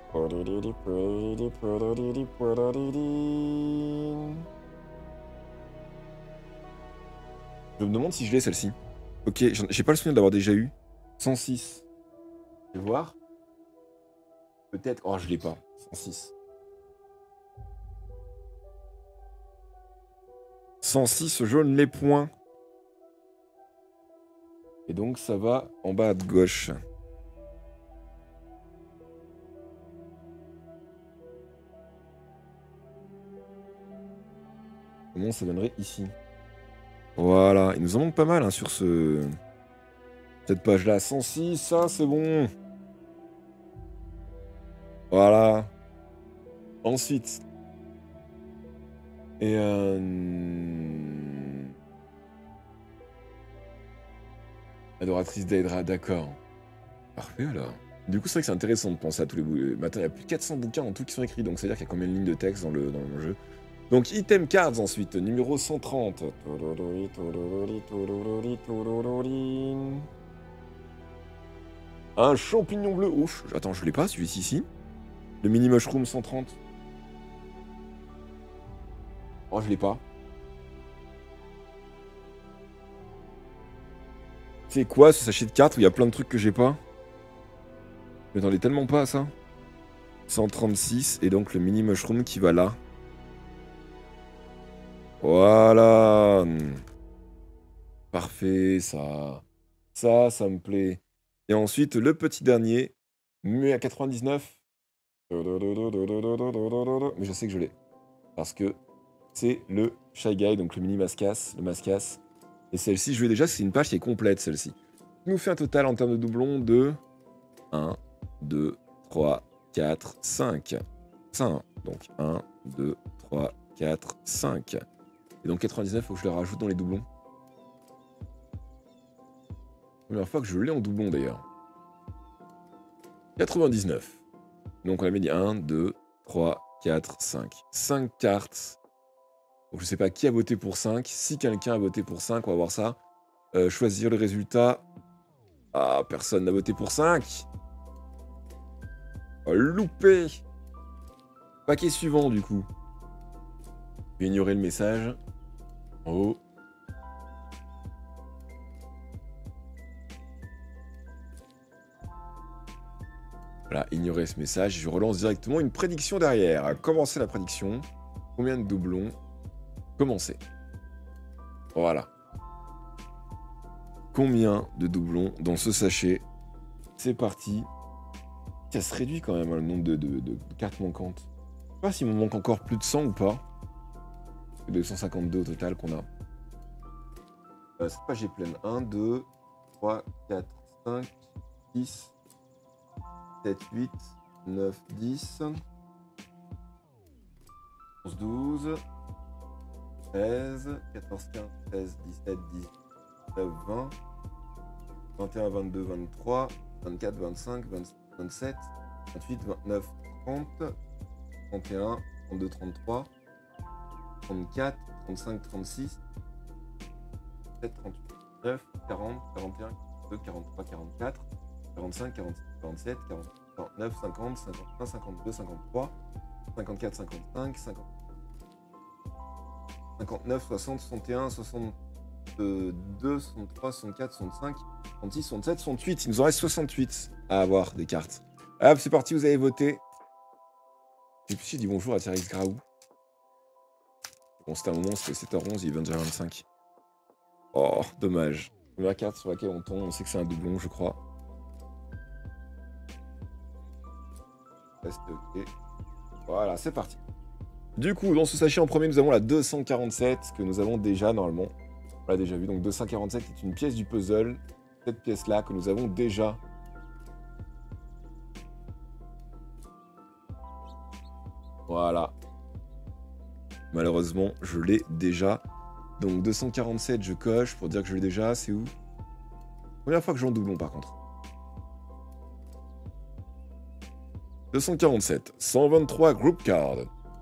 Je me demande si je l'ai celle-ci. Ok, j'ai pas le souvenir d'avoir déjà eu. cent six. Je vais voir. Peut-être. Oh, je l'ai pas. cent six. cent six, je ne l'ai point. Et donc, ça va en bas à gauche. Comment ça donnerait ici? Voilà, il nous en manque pas mal hein, sur ce... cette page-là. cent six, ça, c'est bon. Voilà. Ensuite. Et euh... Adoratrice d'Aedra, d'accord. Parfait alors. Du coup, c'est vrai que c'est intéressant de penser à tous les bouquins. Mais attends, il y a plus de quatre cents bouquins en tout qui sont écrits, donc c'est-à-dire qu'il y a combien de lignes de texte dans le, dans le jeu. Donc, item cards ensuite, numéro cent trente. Un champignon bleu. Ouf, attends, je l'ai pas, celui-ci ici. Le mini mushroom cent trente. Oh, je l'ai pas. C'est quoi ce sachet de cartes où il y a plein de trucs que j'ai pas? Je m'attendais tellement pas à ça. cent trente-six, et donc le mini mushroom qui va là. Voilà. Parfait, ça. Ça, ça me plaît. Et ensuite, le petit dernier, muet à quatre-vingt-dix-neuf. Mais je sais que je l'ai. Parce que c'est le Shy Guy, donc le mini mascasse, le mascasse. Et celle-ci, je l'ai déjà, c'est une page qui est complète, celle-ci. Ce qui nous fait un total en termes de doublons de un, deux, trois, quatre, cinq. cinq. Donc un, deux, trois, quatre, cinq. Et donc quatre-vingt-dix-neuf, il faut que je le rajoute dans les doublons. Première fois que je l'ai en doublon d'ailleurs. quatre-vingt-dix-neuf. Donc on avait dit un, deux, trois, quatre, cinq. cinq cartes. Donc je sais pas qui a voté pour cinq. Si quelqu'un a voté pour cinq, on va voir ça. Euh, choisir le résultat. Ah, personne n'a voté pour cinq. Oh, loupé. Paquet suivant du coup. Je vais ignorer le message. En haut. Voilà, ignorer ce message. Je relance directement une prédiction derrière. Commencer la prédiction. Combien de doublons? Commencer. Voilà. Combien de doublons dans ce sachet? C'est parti. Ça se réduit quand même hein, le nombre de, de, de cartes manquantes. Je sais pas s'il me manque encore plus de cent ou pas. deux cent cinquante-deux au total qu'on a. Euh, cette page est pleine. un, deux, trois, quatre, cinq, six, sept, huit, neuf, dix, onze, douze, treize, quatorze, quinze, seize, dix-sept, dix-neuf, vingt, vingt et un, vingt-deux, vingt-trois, vingt-quatre, vingt-cinq, vingt-six, vingt-sept, vingt-huit, vingt-neuf, trente, trente et un, trente-deux, trente-trois, trente-quatre, trente-cinq, trente-six, trente-sept, trente-huit, trente-neuf, quarante, quarante et un, quarante-deux, quarante-trois, quarante-quatre, quarante-cinq, quarante-six, quarante-sept, quarante-huit, quarante-neuf, cinquante, cinquante-un, cinquante-deux, cinquante-trois, cinquante-quatre, cinquante-cinq, cinquante, cinquante-neuf, soixante, soixante et un, soixante-deux, soixante-trois, soixante-quatre, soixante-cinq, soixante-six, soixante-sept, soixante-huit. Il nous en reste soixante-huit à avoir des cartes. Hop, c'est parti, vous avez voté. Et puis j'ai dit bonjour à Thierry Graou. Bon, c'était un moment, c'était sept heures onze, il est vingt-deux heures vingt-cinq. Oh, dommage. Première carte sur laquelle on tombe, on sait que c'est un doublon, je crois. Reste ok. Voilà, c'est parti. Du coup, dans ce sachet en premier, nous avons la deux cent quarante-sept, que nous avons déjà normalement. On l'a déjà vu. Donc deux cent quarante-sept est une pièce du puzzle. Cette pièce-là que nous avons déjà. Voilà. Malheureusement, je l'ai déjà. Donc deux cent quarante-sept, je coche pour dire que je l'ai déjà. C'est où? Première fois que je joue en doublon, par contre. deux cent quarante-sept. cent vingt-trois, group card.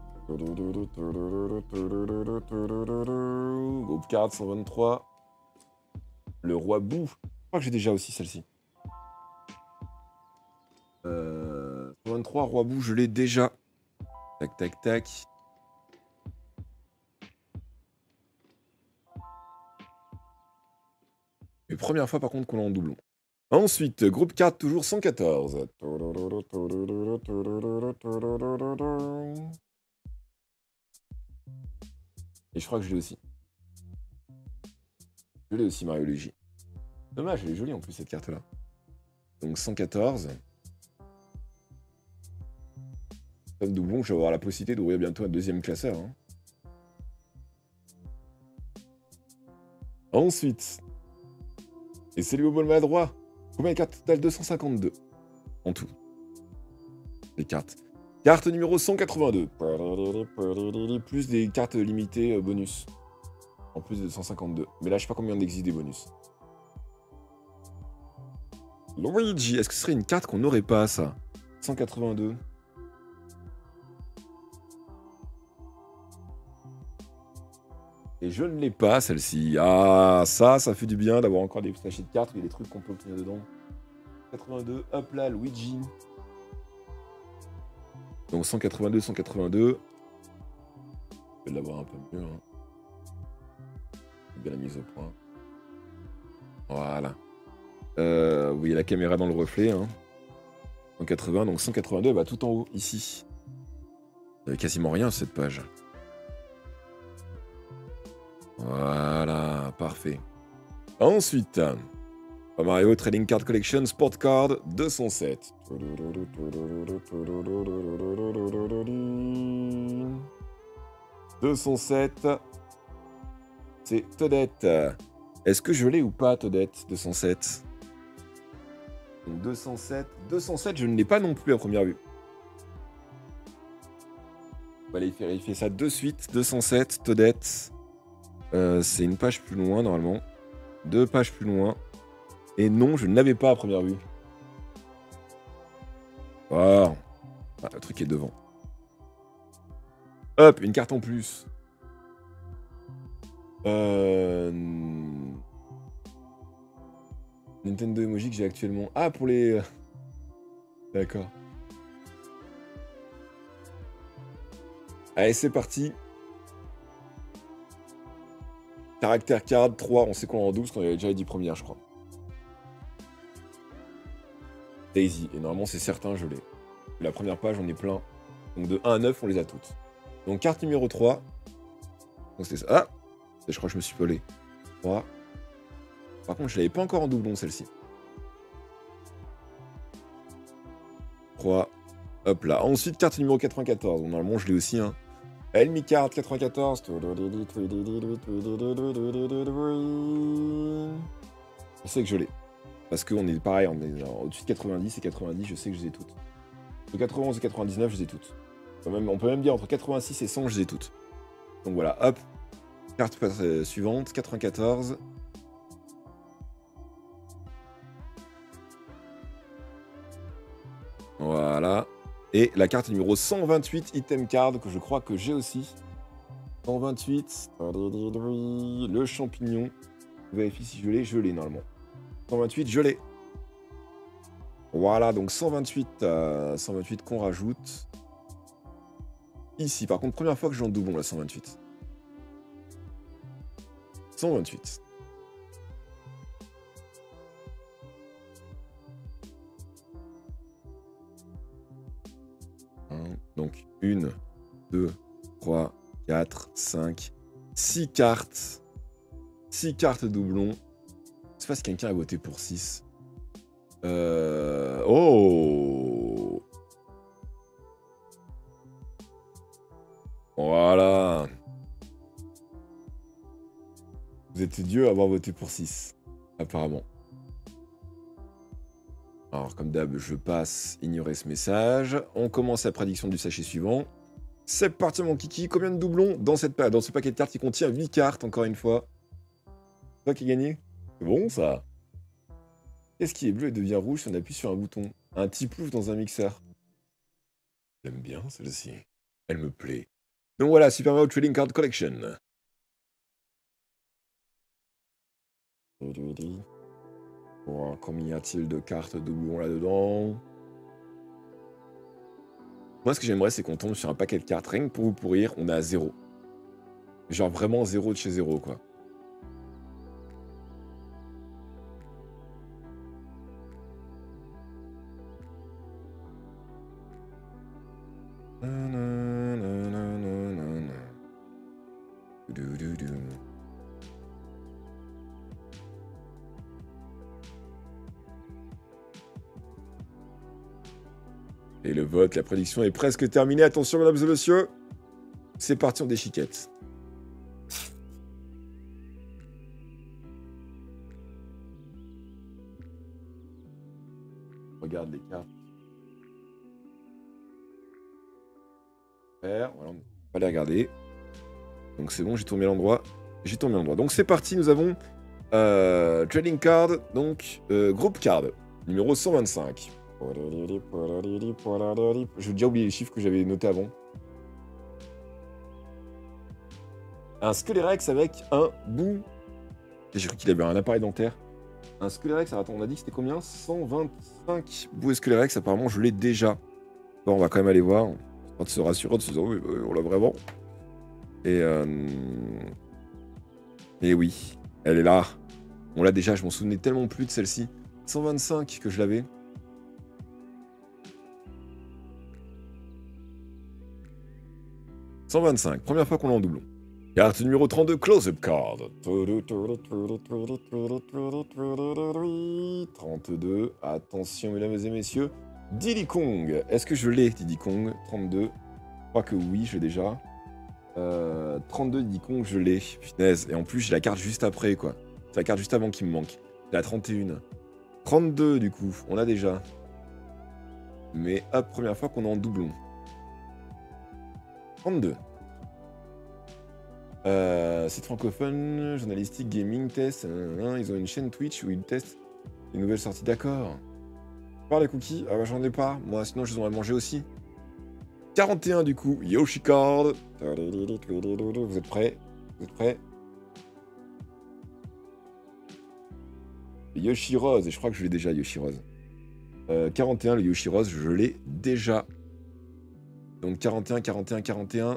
Group card, cent vingt-trois. Le roi Bou. Je crois que j'ai déjà aussi celle-ci. Euh, cent vingt-trois, roi Bou, je l'ai déjà. Tac, tac, tac. Mais première fois, par contre, qu'on l'a en doublon. Ensuite, groupe card, toujours cent quatorze. Et je crois que je l'ai aussi. Je l'ai aussi, Mario Luigi. Dommage, elle est jolie en plus, cette carte-là. Donc cent quatorze. Comme doublon, je vais avoir la possibilité d'ouvrir bientôt un deuxième classeur. Hein. Ensuite. Et c'est lui au bol maladroit. Combien de cartes total? Deux cent cinquante-deux. En tout. Les cartes. Carte numéro cent quatre-vingt-deux. Plus des cartes limitées euh, bonus. En plus de cent cinquante-deux. Mais là, je sais pas combien il existe des bonus. Luigi, est-ce que ce serait une carte qu'on n'aurait pas, ça? cent quatre-vingt-deux. Et je ne l'ai pas, celle-ci. Ah, ça, ça fait du bien d'avoir encore des sachets de cartes où il y a des trucs qu'on peut obtenir dedans. quatre-vingt-deux, hop là, Luigi. Donc cent quatre-vingt-deux, cent quatre-vingt-deux. Je vais l'avoir un peu mieux. Hein. Bien la mise au point. Voilà. Euh, oui, la caméra dans le reflet. Hein. cent quatre-vingts, donc cent quatre-vingt-deux, bah, tout en haut, ici. Il n'y avait quasiment rien sur cette page. Voilà, parfait. Ensuite, Mario Trading Card Collection Sport Card deux cent sept. deux cent sept. C'est Toadette. Est-ce que je l'ai ou pas, Toadette deux cent sept? Donc deux cent sept. deux cent sept, je ne l'ai pas non plus à première vue. On va aller vérifier ça de suite. deux cent sept, Toadette. Euh, c'est une page plus loin, normalement. Deux pages plus loin. Et non, je ne l'avais pas à première vue. Oh. Ah, le truc est devant. Hop, une carte en plus. Euh... Nintendo Emoji que j'ai actuellement. Ah, pour les... D'accord. Allez, c'est parti. Caractère card trois, on sait qu'on est en double parce qu'on avait déjà les dix premières, je crois. Daisy, et normalement c'est certain, je l'ai. La première page, on est plein. Donc de un à neuf, on les a toutes. Donc carte numéro trois. Donc c'est ça. Ah, je crois que je me suis pelé. trois. Par contre, je l'avais pas encore en doublon, celle-ci. trois. Hop là. Ensuite, carte numéro quatre-vingt-quatorze. Bon, normalement, je l'ai aussi. Hein. Elmi carte quatre-vingt-quatorze. Je sais que je l'ai. Parce qu'on est pareil, on est au-dessus de quatre-vingt-dix et quatre-vingt-dix, je sais que je les ai toutes. De quatre-vingt-onze et quatre-vingt-dix-neuf, je les ai toutes. On peut, même, on peut même dire entre quatre-vingt-six et cent, je les ai toutes. Donc voilà, hop. Carte euh, suivante, quatre-vingt-quatorze. Voilà. Et la carte numéro cent vingt-huit, item card, que je crois que j'ai aussi. cent vingt-huit. Le champignon. Je vérifie si je l'ai, je l'ai normalement. cent vingt-huit, je l'ai. Voilà, donc cent vingt-huit, euh, cent vingt-huit qu'on rajoute. Ici, par contre, première fois que j'en doublon, la cent vingt-huit. cent vingt-huit. Donc, une, deux, trois, quatre, cinq, six cartes. six cartes doublons. Je sais pas si quelqu'un a voté pour six. Euh... Oh! Voilà. Vous êtes Dieu à avoir voté pour six, apparemment. Alors, comme d'hab, je passe, ignorer ce message. On commence la prédiction du sachet suivant. C'est parti, mon kiki. Combien de doublons dans, cette, dans ce paquet de cartes qui contient huit cartes, encore une fois? Toi qui gagné? C'est bon, ça. Qu'est-ce qui est bleu et devient rouge si on appuie sur un bouton? Un petit plouf dans un mixeur. J'aime bien celle-ci. Elle me plaît. Donc voilà, Super Mario Trading Card Collection. Oh, combien y a-t-il de cartes doublons là-dedans? Moi, ce que j'aimerais, c'est qu'on tombe sur un paquet de cartes. Rien que pour vous pourrir, on est à zéro. Genre vraiment zéro de chez zéro, quoi. Et le vote, la prédiction est presque terminée. Attention, mesdames et messieurs. C'est parti en déchiquette. Regarde les cartes. Voilà, on va pas les regarder. Donc c'est bon, j'ai tourné l'endroit. J'ai tourné l'endroit. Donc c'est parti, nous avons euh, Trading Card, donc euh, Group Card, numéro cent vingt-cinq. J'ai déjà oublié les chiffres que j'avais notés avant. Un Sclérex avec un bout. J'ai cru qu'il avait un appareil dentaire. Un Sclérex, attends, on a dit que c'était combien? cent vingt-cinq bouts Sclérex, apparemment je l'ai déjà. Bon, on va quand même aller voir. On va se rassurer de se dire, oui, on l'a vraiment. Et, euh... Et oui, elle est là. On l'a déjà, je m'en souvenais tellement plus de celle-ci. cent vingt-cinq que je l'avais. cent vingt-cinq, première fois qu'on l'a en doublon. Carte numéro trente-deux, Close-Up Card. trente-deux, attention mesdames et messieurs. Diddy Kong, est-ce que je l'ai, Diddy Kong? trente-deux, je crois que oui, je l'ai déjà. Euh, trente-deux, Diddy Kong, je l'ai. Punaise, et en plus j'ai la carte juste après, quoi. C'est la carte juste avant qui me manque. C'est la trente et un. trente-deux, du coup, on l'a déjà. Mais hop, première fois qu'on est en doublon. trente-deux. Euh, site francophone, journalistique, gaming, test. Euh, ils ont une chaîne Twitch où ils testent les nouvelles sorties. D'accord. Par les cookies? Ah bah j'en ai pas. Moi, sinon je les aurais mangé aussi. quarante et un du coup. Yoshi Card. Vous êtes prêts? Vous êtes prêts? Yoshi Rose. Et je crois que je l'ai déjà, Yoshi Rose. Euh, quarante et un, le Yoshi Rose, je l'ai déjà. Donc quarante et un, quarante et un, quarante et un.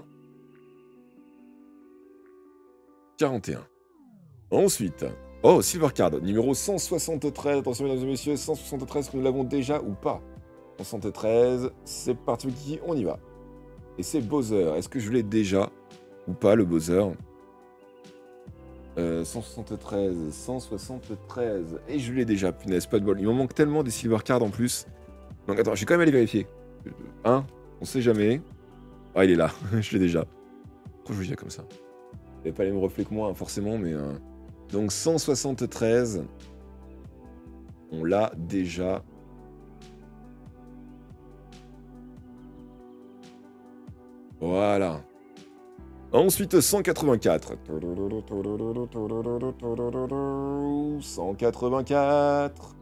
quarante et un. Ensuite, oh, Silver Card, numéro cent soixante-treize. Attention, mesdames et messieurs, cent soixante-treize, que nous l'avons déjà ou pas? cent soixante-treize, c'est parti, qui on y va. Et c'est Bowser. Est-ce que je l'ai déjà ou pas, le Bowser? euh, cent soixante-treize, cent soixante-treize. Et je l'ai déjà, punaise, pas de bol. Il m'en manque tellement des Silver Cards en plus. Donc attends, je vais quand même aller vérifier. Hein? On sait jamais. Ah, il est là, je l'ai déjà. Pourquoi je le dis comme ça? Il n'avait pas les mêmes reflets que moi, hein, forcément, mais... Euh... Donc cent soixante-treize, on l'a déjà. Voilà. Ensuite, cent quatre-vingt-quatre. cent quatre-vingt-quatre.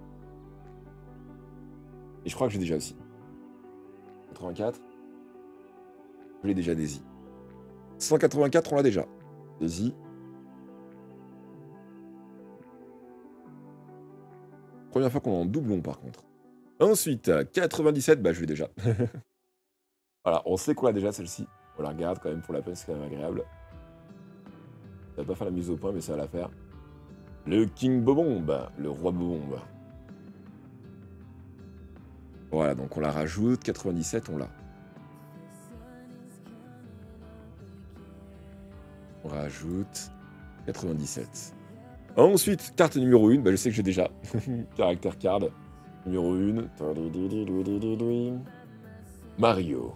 Et je crois que j'ai déjà aussi. quatre-vingt-quatre. Je l'ai déjà, Daisy. cent quatre-vingt-quatre, on l'a déjà. Daisy. Première fois qu'on est en doublon, par contre. Ensuite, quatre-vingt-dix-sept, bah je l'ai déjà. Voilà, on sait quoi déjà, celle-ci. On la regarde quand même pour la peine, c'est quand même agréable. Ça va pas faire la mise au point, mais ça va la faire. Le King Bobomb, le roi Bobomb. Voilà, donc on la rajoute. quatre-vingt-dix-sept, on l'a. On rajoute quatre-vingt-dix-sept. Ensuite, carte numéro un, bah je sais que j'ai déjà. Caractère card. Numéro un. Mario.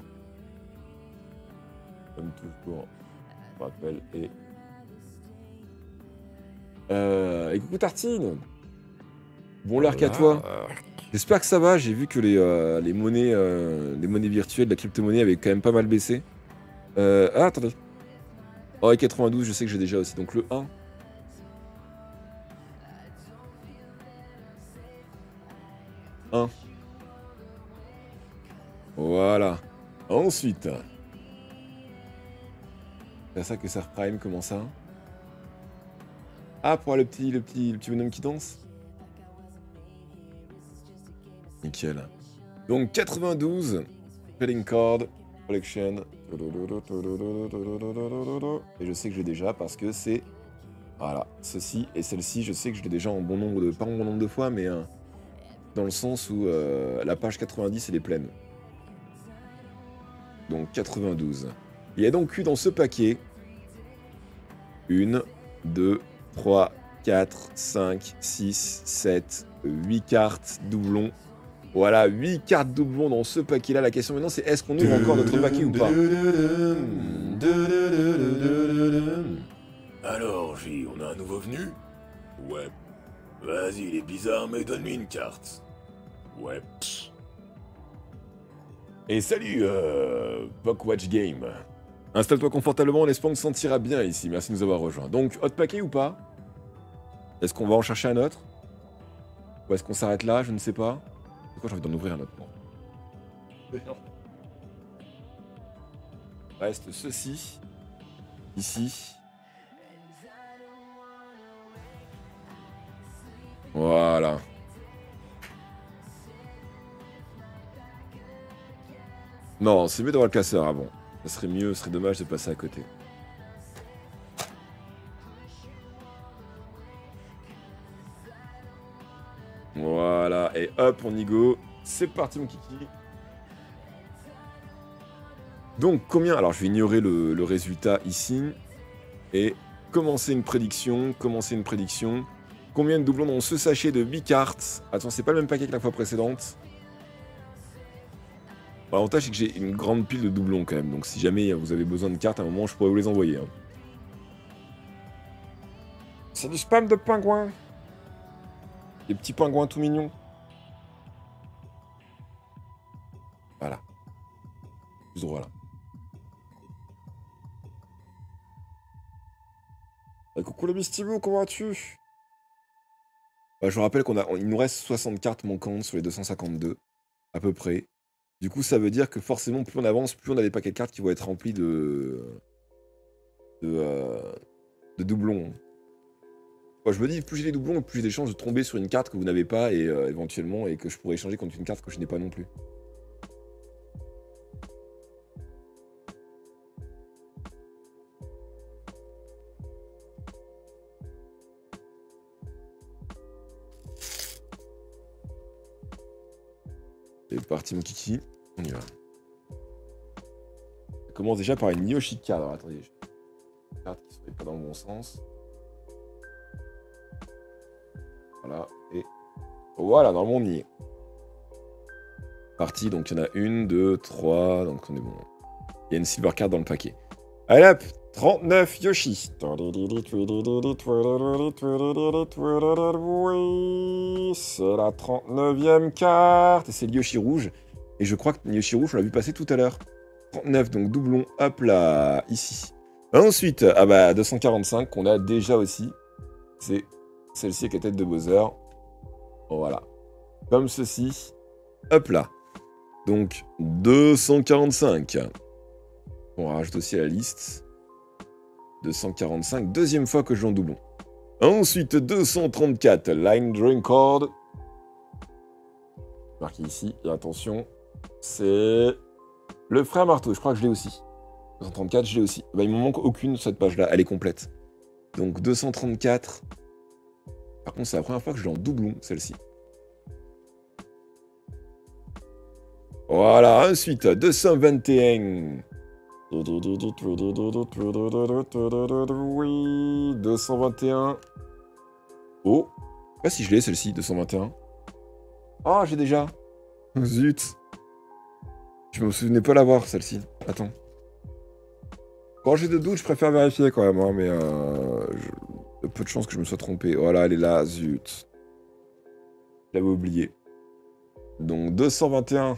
Comme toujours, je rappelle, et... Euh, et coucou Tartine. Bon l'heure qu'à toi. J'espère que ça va, j'ai vu que les, euh, les monnaies euh, les monnaies virtuelles, la crypto-monnaie avaient quand même pas mal baissé. Euh, ah attendez. Oh et quatre-vingt-douze, je sais que j'ai déjà aussi, donc le un. un. Voilà. Ensuite. C'est à ça que Surf Prime, comment ça? Ah, pour le petit, le petit, le petit bonhomme qui danse. Nickel. Donc quatre-vingt-douze, Trading Card, Collection. Et je sais que je l'ai déjà parce que c'est... Voilà, ceci et celle-ci, je sais que je l'ai déjà en bon nombre de... Pas en bon nombre de fois, mais euh, dans le sens où euh, la page quatre-vingt-dix, elle est pleine. Donc quatre-vingt-douze. Il y a donc eu dans ce paquet une, deux, trois, quatre, cinq, six, sept, huit cartes doublons. Voilà, huit cartes doublons dans ce paquet-là. La question maintenant, c'est est-ce qu'on ouvre encore notre paquet ou pas? Alors, J, on a un nouveau venu? Ouais. Vas-y, il est bizarre, mais donne-lui une carte. Ouais. Et salut, euh, Pockwatch Game. Installe-toi confortablement en espérant que ça sentira bien ici. Merci de nous avoir rejoints. Donc, hot paquet ou pas? Est-ce qu'on va en chercher un autre? Ou est-ce qu'on s'arrête là? Je ne sais pas. Pourquoi j'ai envie d'en ouvrir un autre? Non. Reste ceci. Ici. Voilà. Non, c'est mieux d'avoir le classeur avant. Ça serait mieux, ce serait dommage de passer à côté. Voilà, et hop, on y go. C'est parti, mon kiki. Donc, combien... Alors, je vais ignorer le, le résultat ici. Et commencer une prédiction, commencer une prédiction. Combien de doublons dans ce sachet de huit cartes? Attends, c'est pas le même paquet que la fois précédente. L'avantage, c'est que j'ai une grande pile de doublons quand même. Donc, si jamais vous avez besoin de cartes, à un moment, je pourrais vous les envoyer. Hein. C'est du spam de pingouins. Des petits pingouins tout mignons. Voilà. Plus droit là. Ah, coucou le Mistibou, comment vas-tu? bah, Je vous rappelle qu'on a, il nous reste soixante cartes manquantes sur les deux cent cinquante-deux, à peu près. Du coup, ça veut dire que forcément, plus on avance, plus on a des paquets de cartes qui vont être remplis de... de, euh, de doublons. Moi, je me dis, plus j'ai des doublons, plus j'ai des chances de tomber sur une carte que vous n'avez pas, et euh, éventuellement, et que je pourrais échanger contre une carte que je n'ai pas non plus. C'est parti, mon kiki. On y va. Ça commence déjà par une Yoshi card. Alors, attendez. Une carte qui ne serait pas dans le bon sens. Voilà. Et voilà, dans le monde, on y est. Parti, donc il y en a une, deux, trois. Donc on est bon. Il y a une silver card dans le paquet. Allez hop, trente-neuf Yoshi. Oui, c'est la trente-neuvième carte. Et c'est le Yoshi rouge. Et je crois que le Yoshi rouge, on l'a vu passer tout à l'heure. trente-neuf, donc doublon, hop là, ici. Ensuite, ah bah deux cent quarante-cinq qu'on a déjà aussi. C'est celle-ci avec la tête de Bowser. Voilà. Comme ceci. Hop là. Donc, deux cent quarante-cinq. On rajoute aussi à la liste. deux cent quarante-cinq, deuxième fois que je joue en doublon. Ensuite, deux cent trente-quatre, Line Drawing Card. Marqué ici, et attention, c'est le frère marteau, je crois que je l'ai aussi. deux cent trente-quatre, je l'ai aussi. Bah, il me manque aucune sur cette page-là, elle est complète. Donc deux cent trente-quatre. Par contre, c'est la première fois que je l'ai en doublon, celle-ci. Voilà, ensuite, deux cent vingt et un. Oui, deux cent vingt et un. Oh, je sais pas si je l'ai celle-ci, deux cent vingt et un. Ah, oh, j'ai déjà. Zut. Je me souvenais pas l'avoir celle-ci. Attends. Quand j'ai des doutes, je préfère vérifier quand même, hein, mais euh, je... peu de chance que je me sois trompé. Voilà, elle est là, zut. Je l'avais oublié. Donc deux cent vingt et un.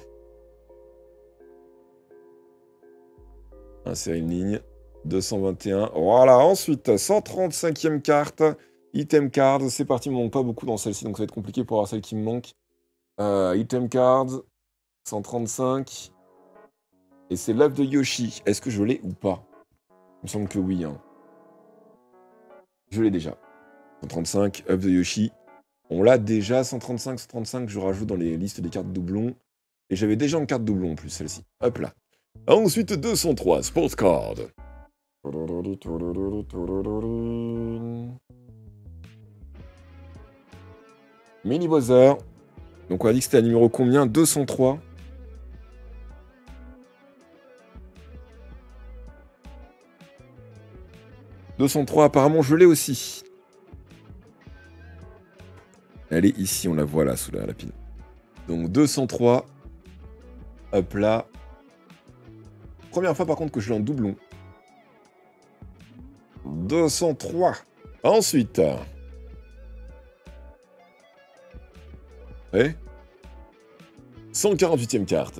Insérer une ligne. deux cent vingt et un. Voilà, ensuite, cent trente-cinquième carte. Item card. C'est parti, il me manque pas beaucoup dans celle-ci, donc ça va être compliqué pour avoir celle qui me manque. Euh, item card. cent trente-cinq. Et c'est l'œuf de Yoshi. Est-ce que je l'ai ou pas? Il me semble que oui. Hein. Je l'ai déjà. cent trente-cinq, œuf de Yoshi. On l'a déjà, cent trente-cinq, cent trente-cinq, je rajoute dans les listes des cartes doublons. Et j'avais déjà une carte doublon en plus, celle-ci. Hop là. Ensuite, deux cent trois, Sports Card. Mini Bowser. Donc on a dit que c'était un numéro combien? deux cent trois. deux cent trois, apparemment, je l'ai aussi. Elle est ici, on la voit là, sous la, la pile. Donc deux cent trois. Hop là. Première fois, par contre, que je l'ai en doublon. deux cent trois. Ensuite. Ouais. cent quarante-huitième carte.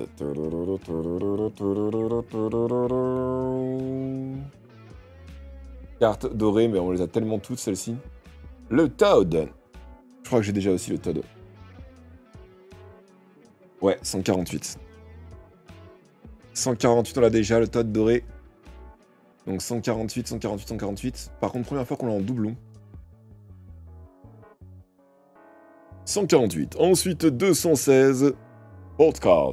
Carte dorée, mais on les a tellement toutes, celles-ci. Le Toad. Je crois que j'ai déjà aussi le Toad. Ouais, cent quarante-huit. cent quarante-huit, on l'a déjà, le Toad doré. Donc cent quarante-huit, cent quarante-huit, cent quarante-huit. Par contre, première fois qu'on l'a en doublon. cent quarante-huit. Ensuite, deux cent seize. Port card.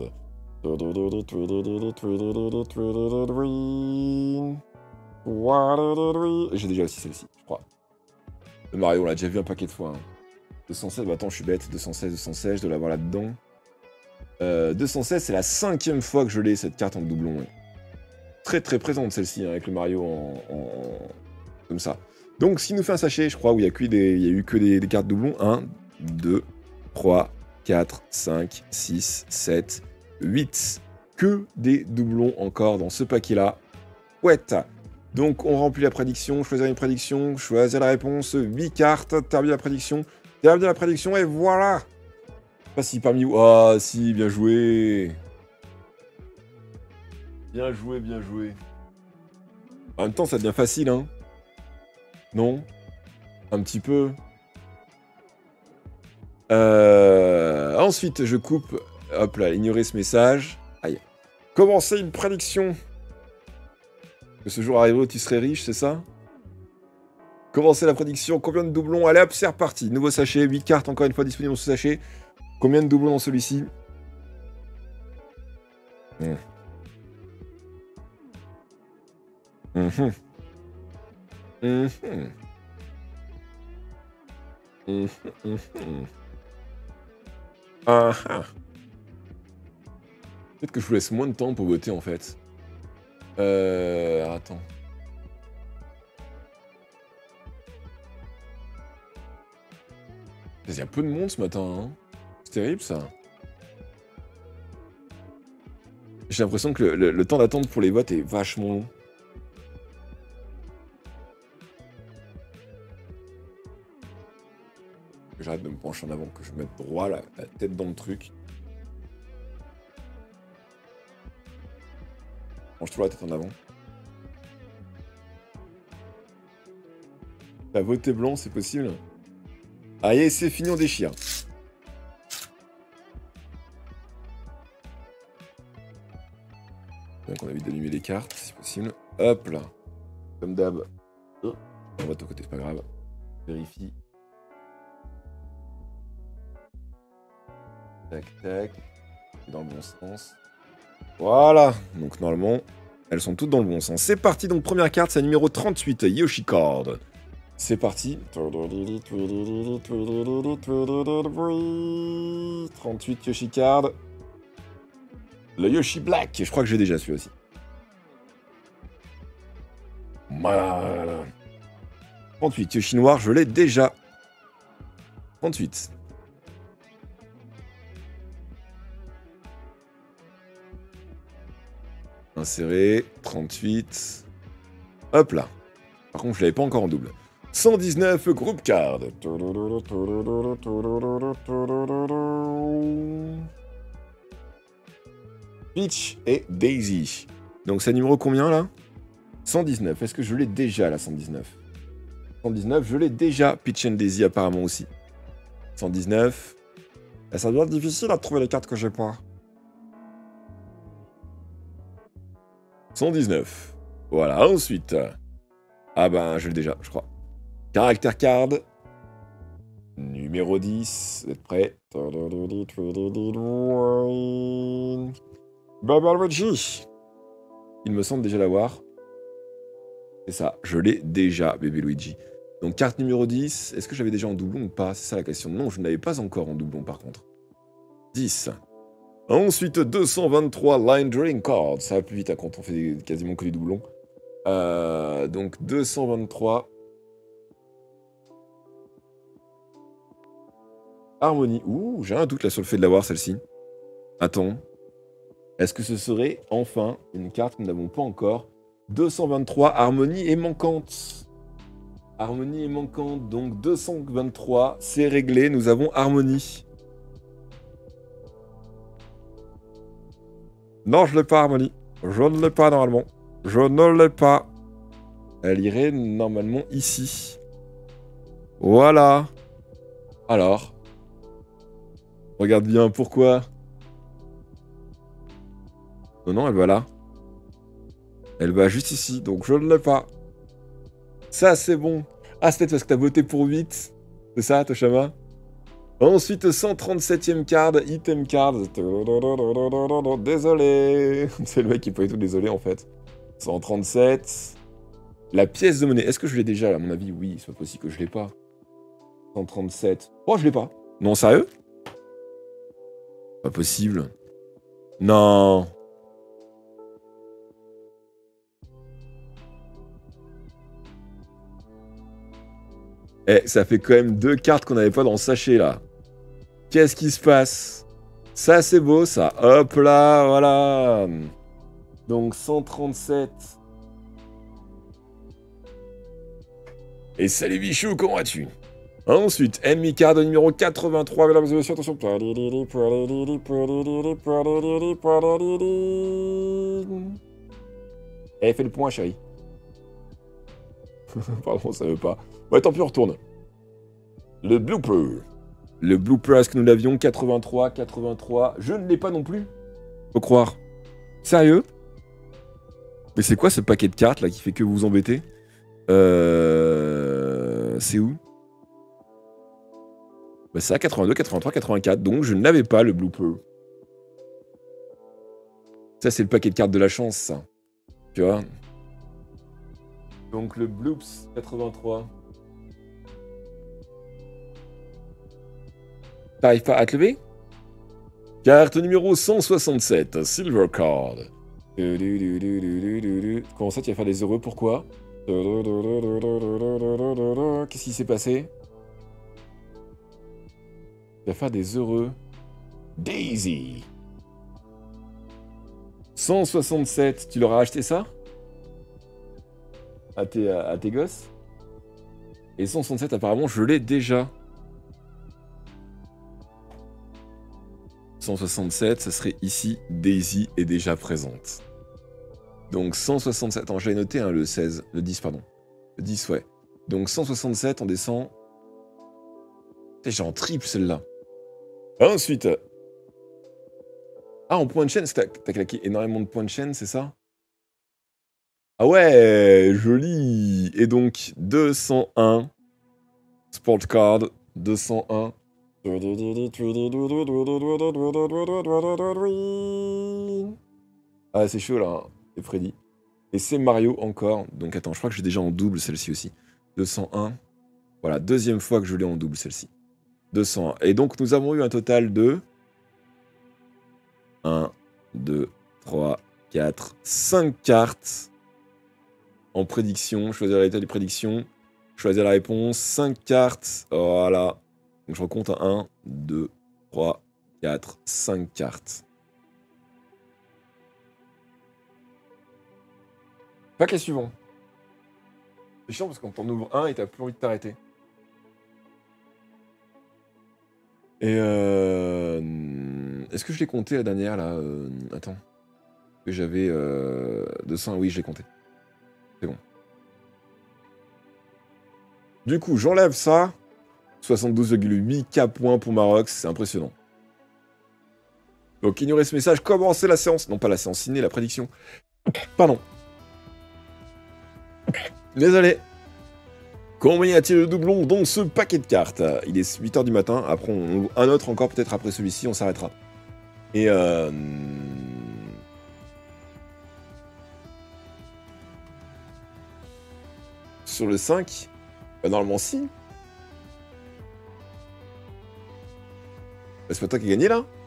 J'ai déjà aussi celle-ci, je crois. Le Mario, on l'a déjà vu un paquet de fois. Hein. deux cent seize, bah attends, je suis bête. deux cent seize, deux cent seize, je dois l'avoir là-dedans. Euh, deux cent seize, c'est la cinquième fois que je l'ai, cette carte en doublon. Ouais. Très très présente celle-ci, hein, avec le Mario en, en... comme ça. Donc, ce qui nous fait un sachet, je crois, où il n'y a, que des... il y a eu que des, des cartes doublons. un, deux, trois, quatre, cinq, six, sept, huit. Que des doublons encore dans ce paquet-là. Ouais. Donc, on remplit la prédiction, choisir une prédiction, choisir la réponse, huit cartes, terminer la prédiction, terminer la prédiction, et voilà. Pas si parmi vous... Ah, si, bien joué. Bien joué, bien joué. En même temps, ça devient facile, hein. Non? Un petit peu. Euh... Ensuite, je coupe... Hop là, ignorer ce message. Aïe. Commencer une prédiction. Que ce jour arriverait où tu serais riche, c'est ça? Commencer la prédiction. Combien de doublons? Allez hop, c'est reparti. Nouveau sachet, huit cartes encore une fois disponibles dans ce sachet. Combien de doublons dans celui-ci? mmh. Mmh. Mmh. Mmh. Mmh. Ah ah. Peut-être que je vous laisse moins de temps pour voter en fait. Euh... Attends. Il y a peu de monde ce matin, hein. C'est terrible ça. J'ai l'impression que le, le, le temps d'attente pour les votes est vachement long. J'arrête de me pencher en avant, que je me mette droit la, la tête dans le truc. Penche-toi la tête en avant. T'as voté blanc, c'est possible? Allez, c'est fini, on déchire. Donc on a vite d'allumer les cartes, si possible. Hop là. Comme d'hab. Oh. On va de ton côté, c'est pas grave. Vérifie. Tac, tac. Dans le bon sens. Voilà. Donc normalement, elles sont toutes dans le bon sens. C'est parti, donc première carte, c'est la numéro trente-huit, Yoshi Card. C'est parti. trente-huit Yoshi Card. Le Yoshi Black, je crois que j'ai déjà celui aussi. Voilà. trente-huit Yoshi Noir, je l'ai déjà. trente-huit. Inséré. trente-huit. Hop là. Par contre, je l'avais pas encore en double. cent dix-neuf, groupe card. Peach et Daisy. Donc c'est numéro combien là? cent dix-neuf. Est-ce que je l'ai déjà là, cent dix-neuf? cent dix-neuf, je l'ai déjà. Peach and Daisy apparemment aussi. cent dix-neuf. Et ça doit être difficile à trouver les cartes que j'ai pas. cent dix-neuf. Voilà, ensuite. Ah ben, je l'ai déjà, je crois. Caractère card. Numéro dix. Vous êtes prêts? Baba Luigi. Il me semble déjà l'avoir. C'est ça, je l'ai déjà, bébé Luigi. Donc, carte numéro dix. Est-ce que j'avais déjà en doublon ou pas? C'est ça la question. Non, je ne l'avais pas encore en doublon par contre. dix. Ensuite, deux cent vingt-trois Line Drawing Cards. Ça va plus vite hein, quand on fait des, quasiment que des doublons. Euh, donc, deux cent vingt-trois. Harmonie. Ouh, j'ai un doute là sur le fait de l'avoir celle-ci. Attends. Est-ce que ce serait enfin une carte que nous n'avons pas encore? deux cent vingt-trois, Harmonie est manquante. Harmonie est manquante, donc deux cent vingt-trois, c'est réglé, nous avons Harmonie. Non, je l'ai pas, Harmonie. Je ne l'ai pas normalement. Je ne l'ai pas. Elle irait normalement ici. Voilà. Alors. Regarde bien, pourquoi? Non, non, elle va là. Elle va juste ici, donc je ne l'ai pas. Ça, c'est bon. Ah, c'est peut-être parce que t'as voté pour huit. C'est ça, Toshama? Ensuite, cent trente-septième card, item card. Désolé. C'est le mec qui peut être tout désolé, en fait. cent trente-sept. La pièce de monnaie. Est-ce que je l'ai déjà, à mon avis? Oui, c'est pas possible que je l'ai pas. cent trente-sept. Oh, je l'ai pas. Non, sérieux? Pas possible. Non. Eh, ça fait quand même deux cartes qu'on n'avait pas dans le sachet, là. Qu'est-ce qui se passe? Ça, c'est beau, ça. Hop là, voilà. Donc, cent trente-sept. Et salut, Bichou, comment vas-tu? Ensuite, ennemi card numéro quatre-vingt-trois. Mesdames et messieurs, attention. Eh, fais le point, chérie. Pardon, ça veut pas. Ouais, tant pis, on retourne. Le blooper. Le blooper, est-ce que nous l'avions? quatre-vingt-trois, quatre-vingt-trois. Je ne l'ai pas non plus. Faut croire. Sérieux? Mais c'est quoi ce paquet de cartes là qui fait que vous vous embêtez? Euh... C'est où? Bah c'est à quatre-vingt-deux, quatre-vingt-trois, quatre-vingt-quatre. Donc je ne l'avais pas le blooper. Ça c'est le paquet de cartes de la chance, ça. Tu vois? Donc le bloops quatre-vingt-trois. T'arrives pas à te lever? Carte numéro cent soixante-sept, Silver Card. Comment ça, tu vas faire des heureux? Pourquoi? Qu'est-ce qui s'est passé? Tu vas faire des heureux. Daisy. cent soixante-sept, tu leur as acheté ça? À tes, à tes gosses? Et cent soixante-sept, apparemment, je l'ai déjà. cent soixante-sept, ça serait ici, Daisy est déjà présente. Donc cent soixante-sept, attends, j'avais noté hein, le seize, le dix, pardon. Le dix, ouais. Donc cent soixante-sept, on descend. J'ai en triple celle-là. Ensuite. Ah, en point de chaîne, t'as t'as claqué énormément de points de chaîne, c'est ça? Ah ouais, joli. Et donc, deux cent un. Sport card, deux cent un. Ah, c'est chaud là, hein. C'est Freddy. Et c'est Mario encore. Donc attends, je crois que j'ai déjà en double celle-ci aussi. deux cent un. Voilà, deuxième fois que je l'ai en double celle-ci. deux cent un. Et donc nous avons eu un total de un, deux, trois, quatre, cinq cartes en prédiction. Choisir la réalité des prédictions. Choisir la réponse. cinq cartes. Voilà. Donc je recompte à un, deux, trois, quatre, cinq cartes. Paquet suivant. C'est chiant parce que quand t'en ouvres un et t'as plus envie de t'arrêter. Et euh... Est-ce que je l'ai compté la dernière là euh... Attends. Que j'avais euh... deux cents, oui je l'ai compté. C'est bon. Du coup, j'enlève ça. soixante-douze virgule huit K points pour Marox, c'est impressionnant. Donc, ignorez ce message, commencez la séance. Non, pas la séance ciné, la prédiction. Pardon. Désolé. Combien y a-t-il de doublons dans ce paquet de cartes? Il est huit heures du matin, après on ouvre un autre encore, peut-être après celui-ci, on s'arrêtera. Et euh... sur le cinq, bah normalement si. Bah, c'est pas toi qui as gagné là?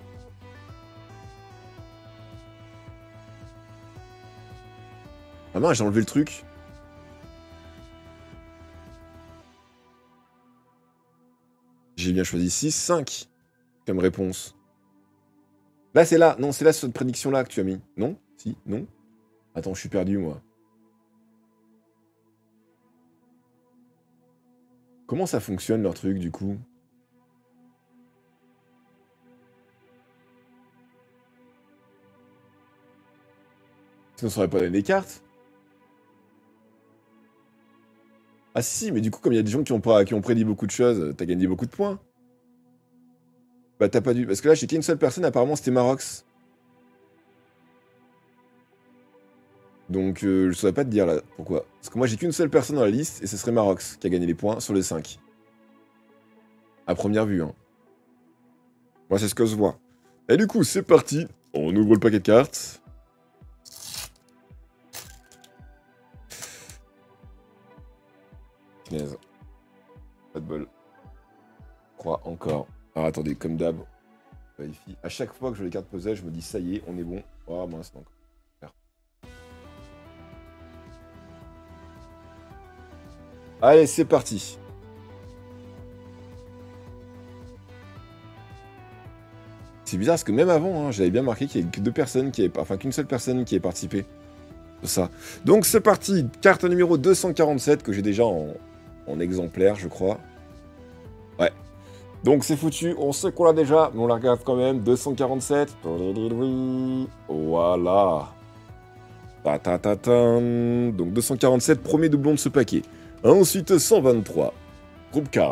Ah mince, j'ai enlevé le truc. J'ai bien choisi six, cinq comme réponse. Là, c'est là. Non, c'est là, cette prédiction-là que tu as mis. Non? Si? Non? Attends, je suis perdu, moi. Comment ça fonctionne, leur truc, du coup? Sinon, ça aurait pas donné des cartes. Ah si, mais du coup, comme il y a des gens qui ont, pas, qui ont prédit beaucoup de choses, t'as gagné beaucoup de points. Bah t'as pas dû... Parce que là, j'ai qu'une seule personne, apparemment, c'était Marox. Donc, euh, je saurais pas te dire, là, pourquoi. Parce que moi, j'ai qu'une seule personne dans la liste, et ce serait Marox, qui a gagné les points sur le cinq. À première vue, hein. Moi, c'est ce que je vois. Et du coup, c'est parti. On ouvre le paquet de cartes. Punaise. Pas de bol. Je crois encore. Alors attendez, comme d'hab, vérifie. À chaque fois que je les cartes puzzle, je me dis ça y est, on est bon. Oh mince, non. Allez, c'est parti. C'est bizarre parce que même avant, hein, j'avais bien marqué qu'il y avait que deux personnes qui avaient, enfin qu'une seule personne qui ait participé. Ça. Donc c'est parti. Carte numéro deux cent quarante-sept que j'ai déjà en, en exemplaire, je crois. Ouais. Donc c'est foutu, on sait qu'on l'a déjà, mais on la regarde quand même. deux cent quarante-sept. Voilà. Ta ta ta ta. Donc deux cent quarante-sept, premier doublon de ce paquet. Ensuite cent vingt-trois. Groupe card.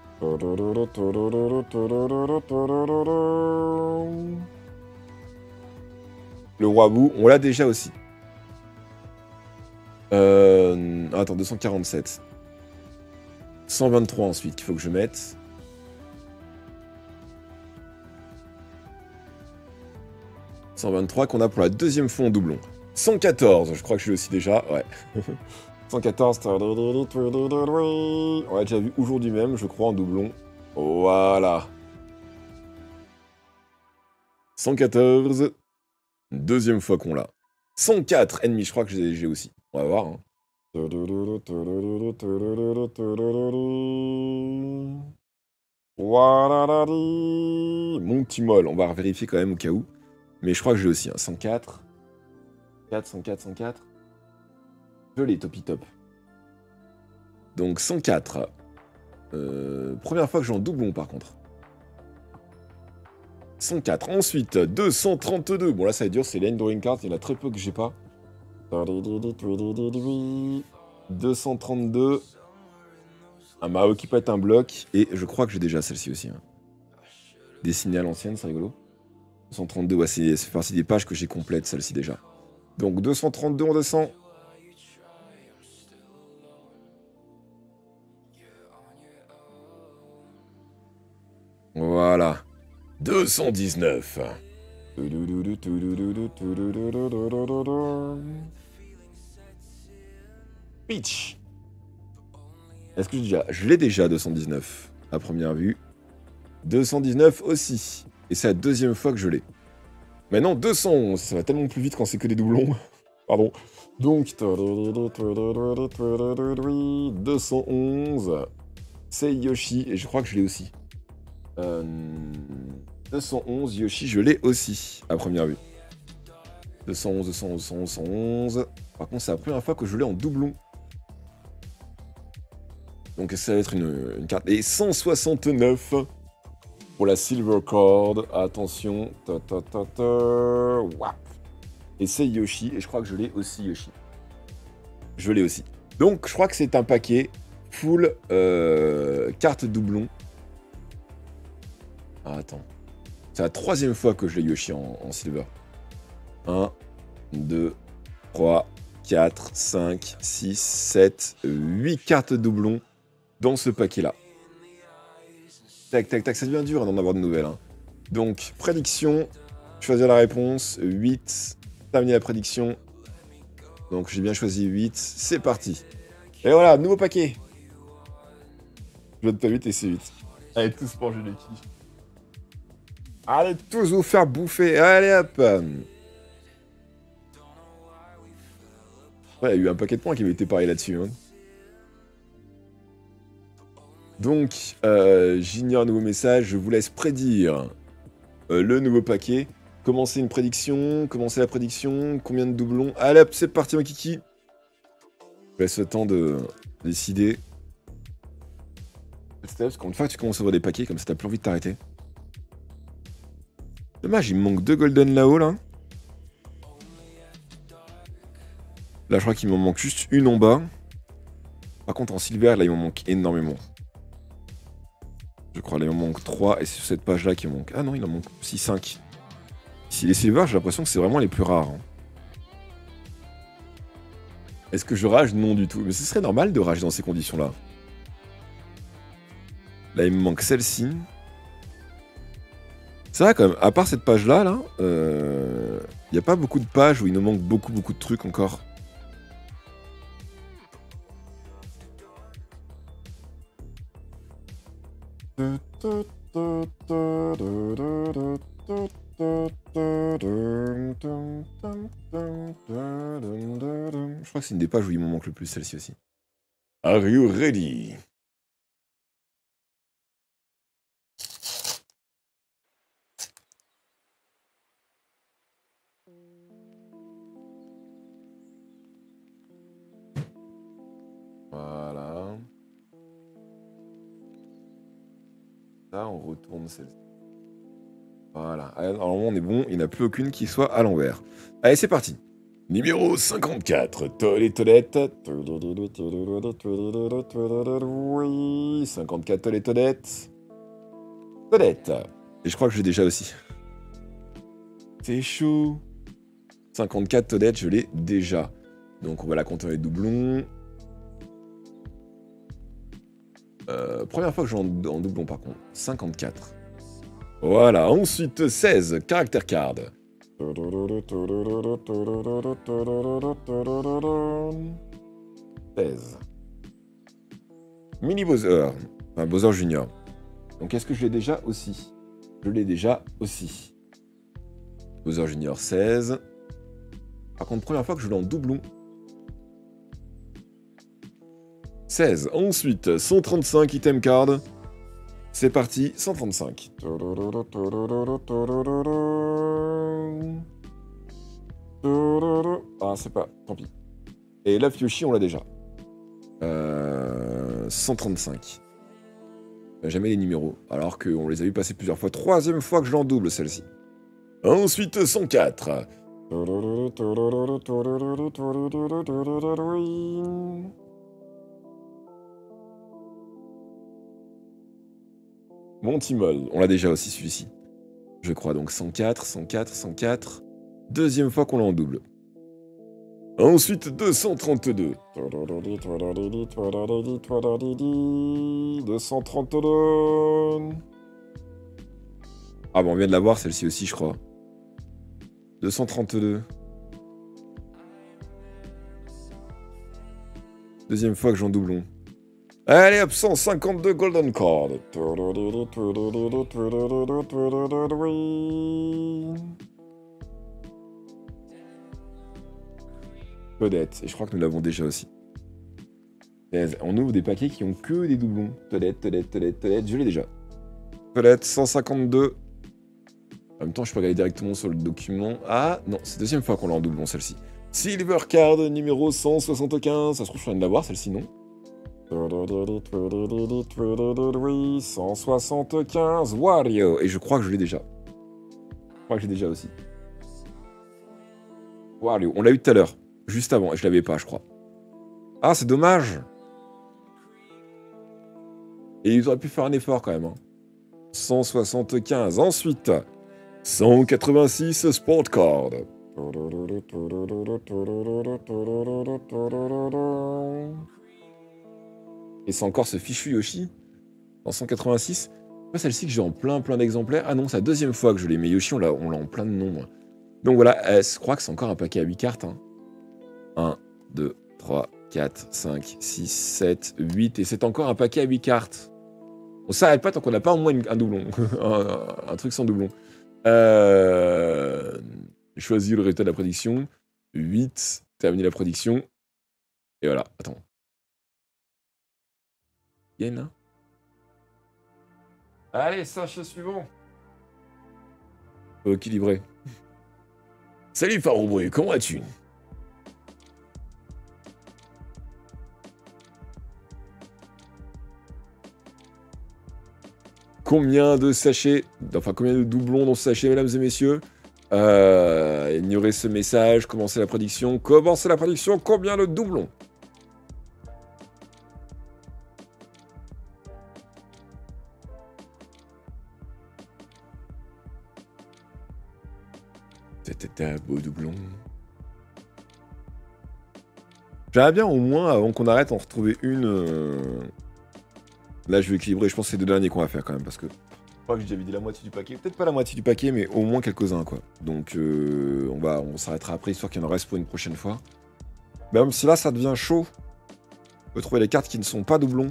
Le roi bout, on l'a déjà aussi. Euh... Attends, deux cent quarante-sept. cent vingt-trois ensuite qu'il faut que je mette. cent vingt-trois qu'on a pour la deuxième fois en doublon. cent quatorze, je crois que je l'ai aussi déjà, ouais. cent quatorze, on l'a déjà vu aujourd'hui même, je crois, en doublon. Voilà. cent quatorze, deuxième fois qu'on l'a. cent quatre, ennemi, je crois que j'ai aussi. On va voir, hein. Mon petit molle, on va vérifier quand même au cas où. Mais je crois que j'ai aussi, hein. cent quatre. quatre, cent quatre, cent quatre. Je l'ai, topi top. Donc cent quatre. Euh, première fois que j'ai en doublon par contre. cent quatre. Ensuite, deux cent trente-deux. Bon là ça va être dur, c'est l'Enduring Card, il y en a très peu que j'ai pas. deux cent trente-deux. Un Mao qui pète un bloc. Et je crois que j'ai déjà celle-ci aussi. Hein. Dessinée à l'ancienne, c'est rigolo. deux cent trente-deux, ouais, c'est partie des pages que j'ai complètes, celle-ci déjà. Donc deux cent trente-deux en descend. Voilà. deux cent dix-neuf. Peach. Est-ce que je, déjà, je l'ai déjà, deux cent dix-neuf, à première vue. deux cent dix-neuf aussi. Et c'est la deuxième fois que je l'ai. Maintenant, deux cent onze. Ça va tellement plus vite quand c'est que des doublons. Pardon. Donc, deux cent onze. C'est Yoshi. Et je crois que je l'ai aussi. Euh, deux cent onze, Yoshi, je l'ai aussi, à première vue. deux cent onze, deux cent onze, deux cent onze, deux cent onze. Par contre, c'est la première fois que je l'ai en doublon. Donc ça va être une, une carte. Et cent soixante-neuf pour la Silver Card. Attention. Ta, ta, ta, ta. Wap. Et c'est Yoshi. Et je crois que je l'ai aussi, Yoshi. Je l'ai aussi. Donc je crois que c'est un paquet full euh, carte doublon. Ah, attends. C'est la troisième fois que je l'ai Yoshi en, en Silver. un, deux, trois, quatre, cinq, six, sept, huit cartes doublons dans ce paquet-là. Tac, tac, tac, ça devient dur d'en avoir de nouvelles. Hein. Donc, prédiction, choisir la réponse, huit, terminer la prédiction. Donc, j'ai bien choisi huit, c'est parti. Et voilà, nouveau paquet. Je vote pas huit et c'est huit. Allez, tous pour Juleki. Allez, tous vous faire bouffer. Allez, hop. Ouais, il y a eu un paquet de points qui avait été parié là-dessus. Hein. Donc, euh, j'ignore un nouveau message. Je vous laisse prédire euh, le nouveau paquet. Commencer une prédiction. Commencer la prédiction. Combien de doublons? Allez, hop, c'est parti, mon kiki. Je laisse le temps de décider. Parce qu'une fois que tu commences à voir des paquets, comme ça, t'as plus envie de t'arrêter. Dommage, il me manque deux golden là-haut, là. Là, je crois qu'il m'en manque juste une en bas. Par contre, en silver, là, il m'en manque énormément. Je crois, là, il m'en manque trois. Et c'est sur cette page-là qu'il manque... Ah non, il en manque aussi cinq. Ici, les silver, j'ai l'impression que c'est vraiment les plus rares. Hein. Est-ce que je rage? Non du tout. Mais ce serait normal de rager dans ces conditions-là. Là, il me manque celle-ci. C'est vrai, quand même. À part cette page-là, là, il euh, n'y a pas beaucoup de pages où il nous manque beaucoup, beaucoup de trucs encore. Je crois que c'est une des pages où il me manque le plus, celle-ci aussi. Are you ready? Voilà. Là, on retourne celle-ci. Voilà. Alors, on est bon. Il n'y en a plus aucune qui soit à l'envers. Allez, c'est parti. Numéro cinquante-quatre. Toilette, toilette. Oui. cinquante-quatre, toilette, toilette. Toilette. Et je crois que j'ai déjà aussi. C'est chaud. cinquante-quatre, toilette, je l'ai déjà. Donc, on va la compter avec doublons. Euh, première fois que je joue en, en doublon par contre. cinquante-quatre. Voilà, ensuite seize, caractère card. seize. Mini Bowser. Enfin, Bowser Junior. Donc est-ce que je l'ai déjà aussi? Je l'ai déjà aussi. Bowser Junior seize. Par contre, première fois que je l'ai en doublon. seize. Ensuite, cent trente-cinq item card. C'est parti, cent trente-cinq. Ah, c'est pas, tant pis. Et la Yoshi, on l'a déjà. Euh, cent trente-cinq. Jamais les numéros, alors qu'on les a vu passer plusieurs fois. Troisième fois que je l'en double, celle-ci. Ensuite, cent quatre. Montimol, on l'a déjà aussi celui-ci. Je crois donc cent quatre, cent quatre, cent quatre. Deuxième fois qu'on l'a en double. Ensuite deux cent trente-deux. deux cent trente-deux. Ah bon, on vient de l'avoir celle-ci aussi, je crois. deux cent trente-deux. Deuxième fois que j'en doublon. Allez hop, cent cinquante-deux Golden Card. Peut-être, et je crois que nous l'avons déjà aussi. On ouvre des paquets qui ont que des doublons. Toilette, toilette, toilette, toilette, je l'ai déjà. Toilette, cent cinquante-deux. En même temps, je peux regarder directement sur le document. Ah, non, c'est la deuxième fois qu'on l'a en doublon, celle-ci. Silver Card numéro cent soixante-quinze. Ça se trouve, je viens de l'avoir, celle-ci, non? cent soixante-quinze, Wario. Et je crois que je l'ai déjà. Je crois que j'ai déjà aussi. Wario, on l'a eu tout à l'heure. Juste avant, et je l'avais pas, je crois. Ah, c'est dommage. Et ils auraient pu faire un effort quand même. Hein. cent soixante-quinze. Ensuite, cent quatre-vingt-six Sport Card. Et c'est encore ce fichu Yoshi. En cent quatre-vingt-six. Pas celle-ci que j'ai en plein plein d'exemplaires. Ah non, c'est la deuxième fois que je l'ai. Mais Yoshi, on l'a en plein de nombres. Donc voilà, euh, je crois que c'est encore un paquet à huit cartes. Hein. un, deux, trois, quatre, cinq, six, sept, huit. Et c'est encore un paquet à huit cartes. On s'arrête pas tant qu'on n'a pas au moins une, un doublon. un, un truc sans doublon. Euh... Choisis le résultat de la prédiction. huit. Terminer la prédiction. Et voilà, attends. Gain là. Allez, sache le suivant. Équilibré. Salut Faroubré, comment vas-tu? Combien de sachets, enfin combien de doublons dans ce sachet, mesdames et messieurs? euh, Ignorez ce message, commencez la prédiction. Commencez la prédiction, combien de doublons? C'était un beau doublon. J'aimerais bien au moins, avant qu'on arrête, en retrouver une... Euh... Là, je vais équilibrer. Je pense que c'est les deux derniers qu'on va faire quand même, parce que... Je crois que j'ai déjà vidé la moitié du paquet. Peut-être pas la moitié du paquet, mais au moins quelques-uns, quoi. Donc, euh, on va, on s'arrêtera après, histoire qu'il en reste pour une prochaine fois. Même si là, ça devient chaud. On peut trouver les cartes qui ne sont pas doublons.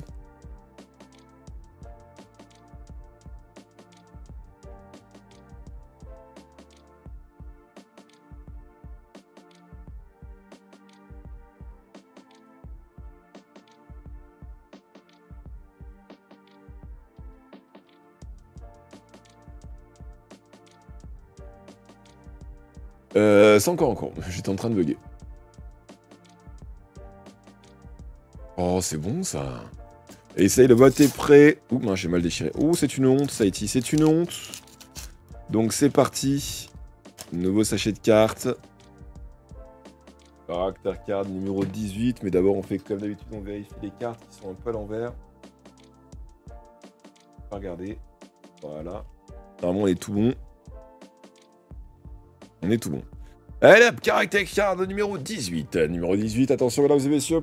Euh, c'est encore en cours. J'étais en train de bugger. Oh, c'est bon, ça. Essaye, le vote est prêt. Ouh, mince, j'ai mal déchiré. Oh, c'est une honte, Saïti, c'est une honte. Donc, c'est parti. Nouveau sachet de cartes. Caractère card numéro dix-huit. Mais d'abord, on fait comme d'habitude, on vérifie les cartes qui sont un peu à l'envers. Regardez. Voilà. Normalement, on est tout bon. On est tout bon. Allez hop, caractère card numéro dix-huit. Numéro dix-huit, attention mesdames et messieurs.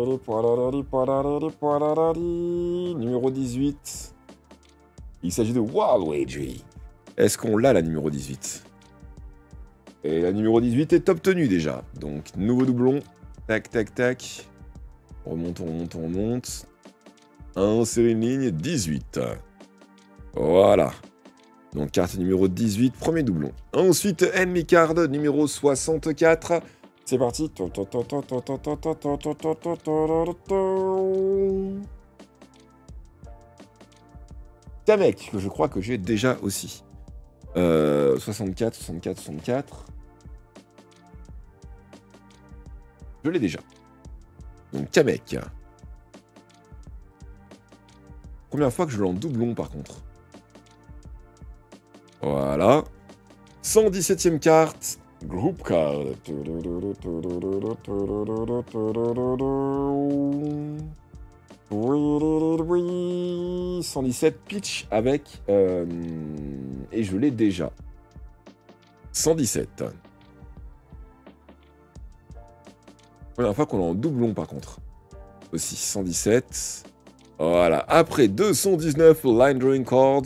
Numéro dix-huit. Il s'agit de Waluigi. Est-ce qu'on l'a la numéro dix-huit? Et la numéro dix-huit est obtenue déjà. Donc, nouveau doublon. Tac, tac, tac. On remonte, on remonte, on remonte. Insérer une ligne, dix-huit. Voilà. Donc, carte numéro dix-huit, premier doublon. Ensuite, Enemy Card numéro soixante-quatre. C'est parti. Kamek, que je crois que j'ai déjà aussi. Euh, soixante-quatre, soixante-quatre, soixante-quatre. Je l'ai déjà. Donc, Kamek. Première fois que je l'ai en doublon, par contre. Voilà. cent dix-septième carte. Group card. cent dix-sept pitch avec... Euh, et je l'ai déjà. cent dix-sept. Première fois qu'on est en doublon par contre. Aussi cent dix-sept. Voilà. Après deux cent dix-neuf line drawing cards.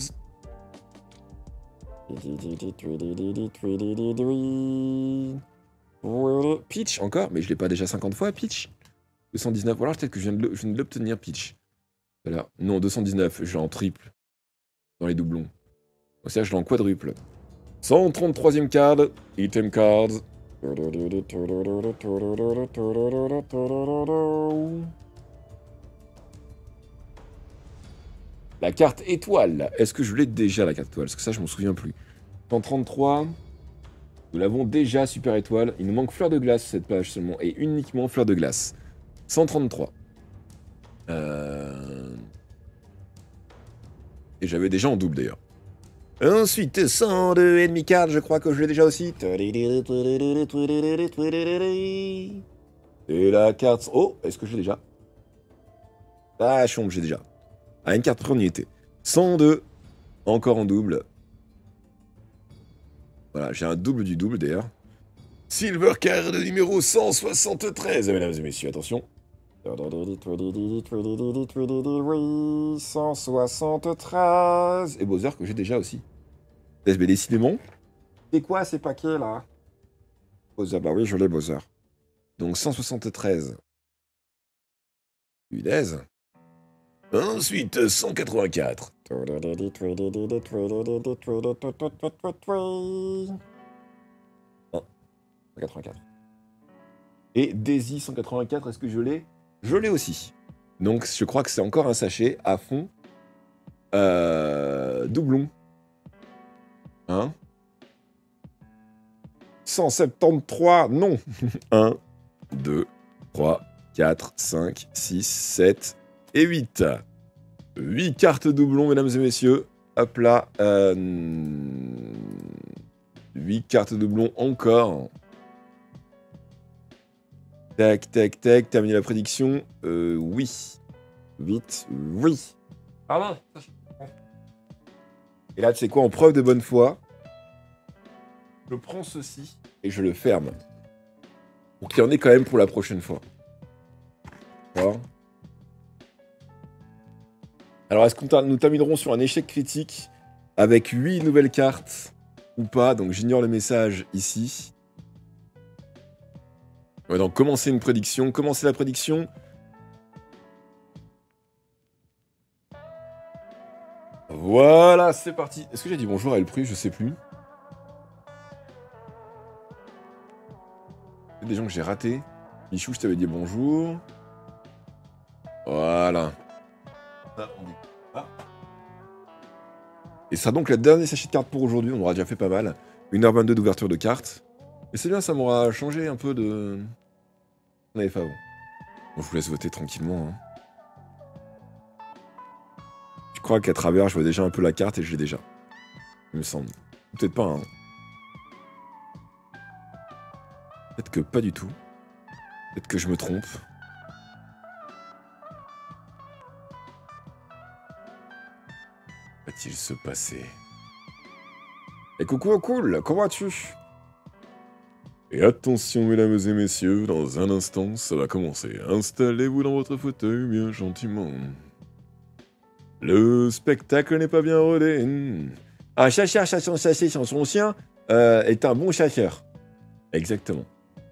Pitch encore, mais je l'ai pas déjà cinquante fois, Pitch. deux cent dix-neuf, voilà, peut-être que je viens de l'obtenir, Pitch. Voilà. Non, deux cent dix-neuf, je l'ai en triple. Dans les doublons. Donc ça, je l'ai en quadruple. cent trente-troisième card, item cards. La carte étoile. Est-ce que je l'ai déjà, la carte étoile? Parce que ça, je m'en souviens plus. cent trente-trois. Nous l'avons déjà, super étoile. Il nous manque fleur de glace sur cette page seulement. Et uniquement fleur de glace. cent trente-trois. Euh... Et j'avais déjà en double d'ailleurs. Ensuite, cent deux et demi cartes, je crois que je l'ai déjà aussi. Et la carte... Oh, est-ce que je l'ai déjà? Ah, chombe, j'ai déjà. Ah, une carte première unité. cent deux, encore en double. Voilà, j'ai un double du double d'ailleurs. Silver card numéro cent soixante-treize, mesdames et messieurs, attention. cent soixante-treize. Et Bowser que j'ai déjà aussi. S B décidément. C'est quoi ces paquets là? Bowser, bah oui, je l'ai Bowser. Donc cent soixante-treize. Punaise. Ensuite, cent quatre-vingt-quatre. cent quatre-vingt-quatre. Et Daisy cent quatre-vingt-quatre, est-ce que je l'ai? Je l'ai aussi. Donc je crois que c'est encore un sachet à fond. Euh, doublon. Hein? cent soixante-treize, non. un, deux, trois, quatre, cinq, six, sept et huit. huit cartes doublons, mesdames et messieurs. Hop là. Euh... huit cartes doublons encore. Tac, tac, tac. Terminer la prédiction. Euh, oui. huit, oui. Ah non. Et là, tu sais quoi, en preuve de bonne foi, je prends ceci et je le ferme. Pour qu'il y en ait quand même pour la prochaine fois. D'accord. Alors, est-ce que nous terminerons sur un échec critique avec huit nouvelles cartes ou pas? Donc, j'ignore le message ici. Ouais, donc, commencer une prédiction. Commencer la prédiction. Voilà, c'est parti. Est-ce que j'ai dit bonjour à Elpru? Je sais plus. Il y a des gens que j'ai ratés. Michou, je t'avais dit bonjour. Voilà. Ça, on dit. Ah. Et ce sera donc la dernière sachet de cartes pour aujourd'hui. On aura déjà fait pas mal. une heure vingt-deux d'ouverture de cartes. Mais c'est bien, ça m'aura changé un peu de... On avait fait avant. Bon, je vous laisse voter tranquillement. Hein. Je crois qu'à travers, je vois déjà un peu la carte et je l'ai déjà. Il me semble. Peut-être pas, hein. Peut-être que pas du tout. Peut-être que je me trompe. Va-t-il se passer? Et coucou, cool, comment vas-tu? Et attention, mesdames et messieurs, dans un instant, ça va commencer. Installez-vous dans votre fauteuil bien gentiment. Le spectacle n'est pas bien rodé. Un chasseur, chasseur, chassé sans son chien euh, est un bon chasseur. Exactement.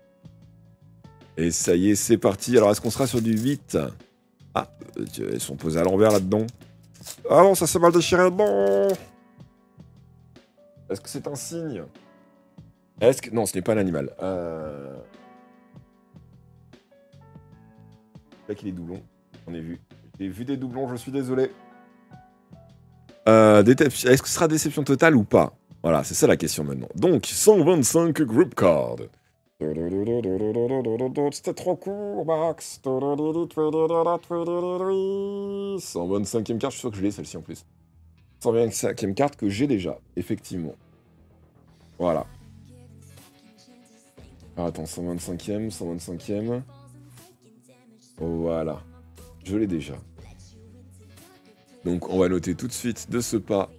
Et ça y est, c'est parti. Alors, est-ce qu'on sera sur du huit? Ah, ils sont posés à l'envers là-dedans. Ah non, ça s'est mal déchiré. Non. Est-ce que c'est un signe? Est-ce que... Non, ce n'est pas un animal. Euh... Là qu'il est doublon. On est vu. J'ai vu des doublons, je suis désolé. Euh, Est-ce que ce sera déception totale ou pas? Voilà, c'est ça la question maintenant. Donc, cent vingt-cinq group cards. C'était trop court, Max. cent vingt-cinquième carte, je suis sûr que je l'ai celle-ci en plus. cent vingt-cinquième carte que j'ai déjà, effectivement. Voilà. Alors attends, cent vingt-cinquième, cent vingt-cinquième. Voilà. Je l'ai déjà. Donc on va noter tout de suite de ce pas.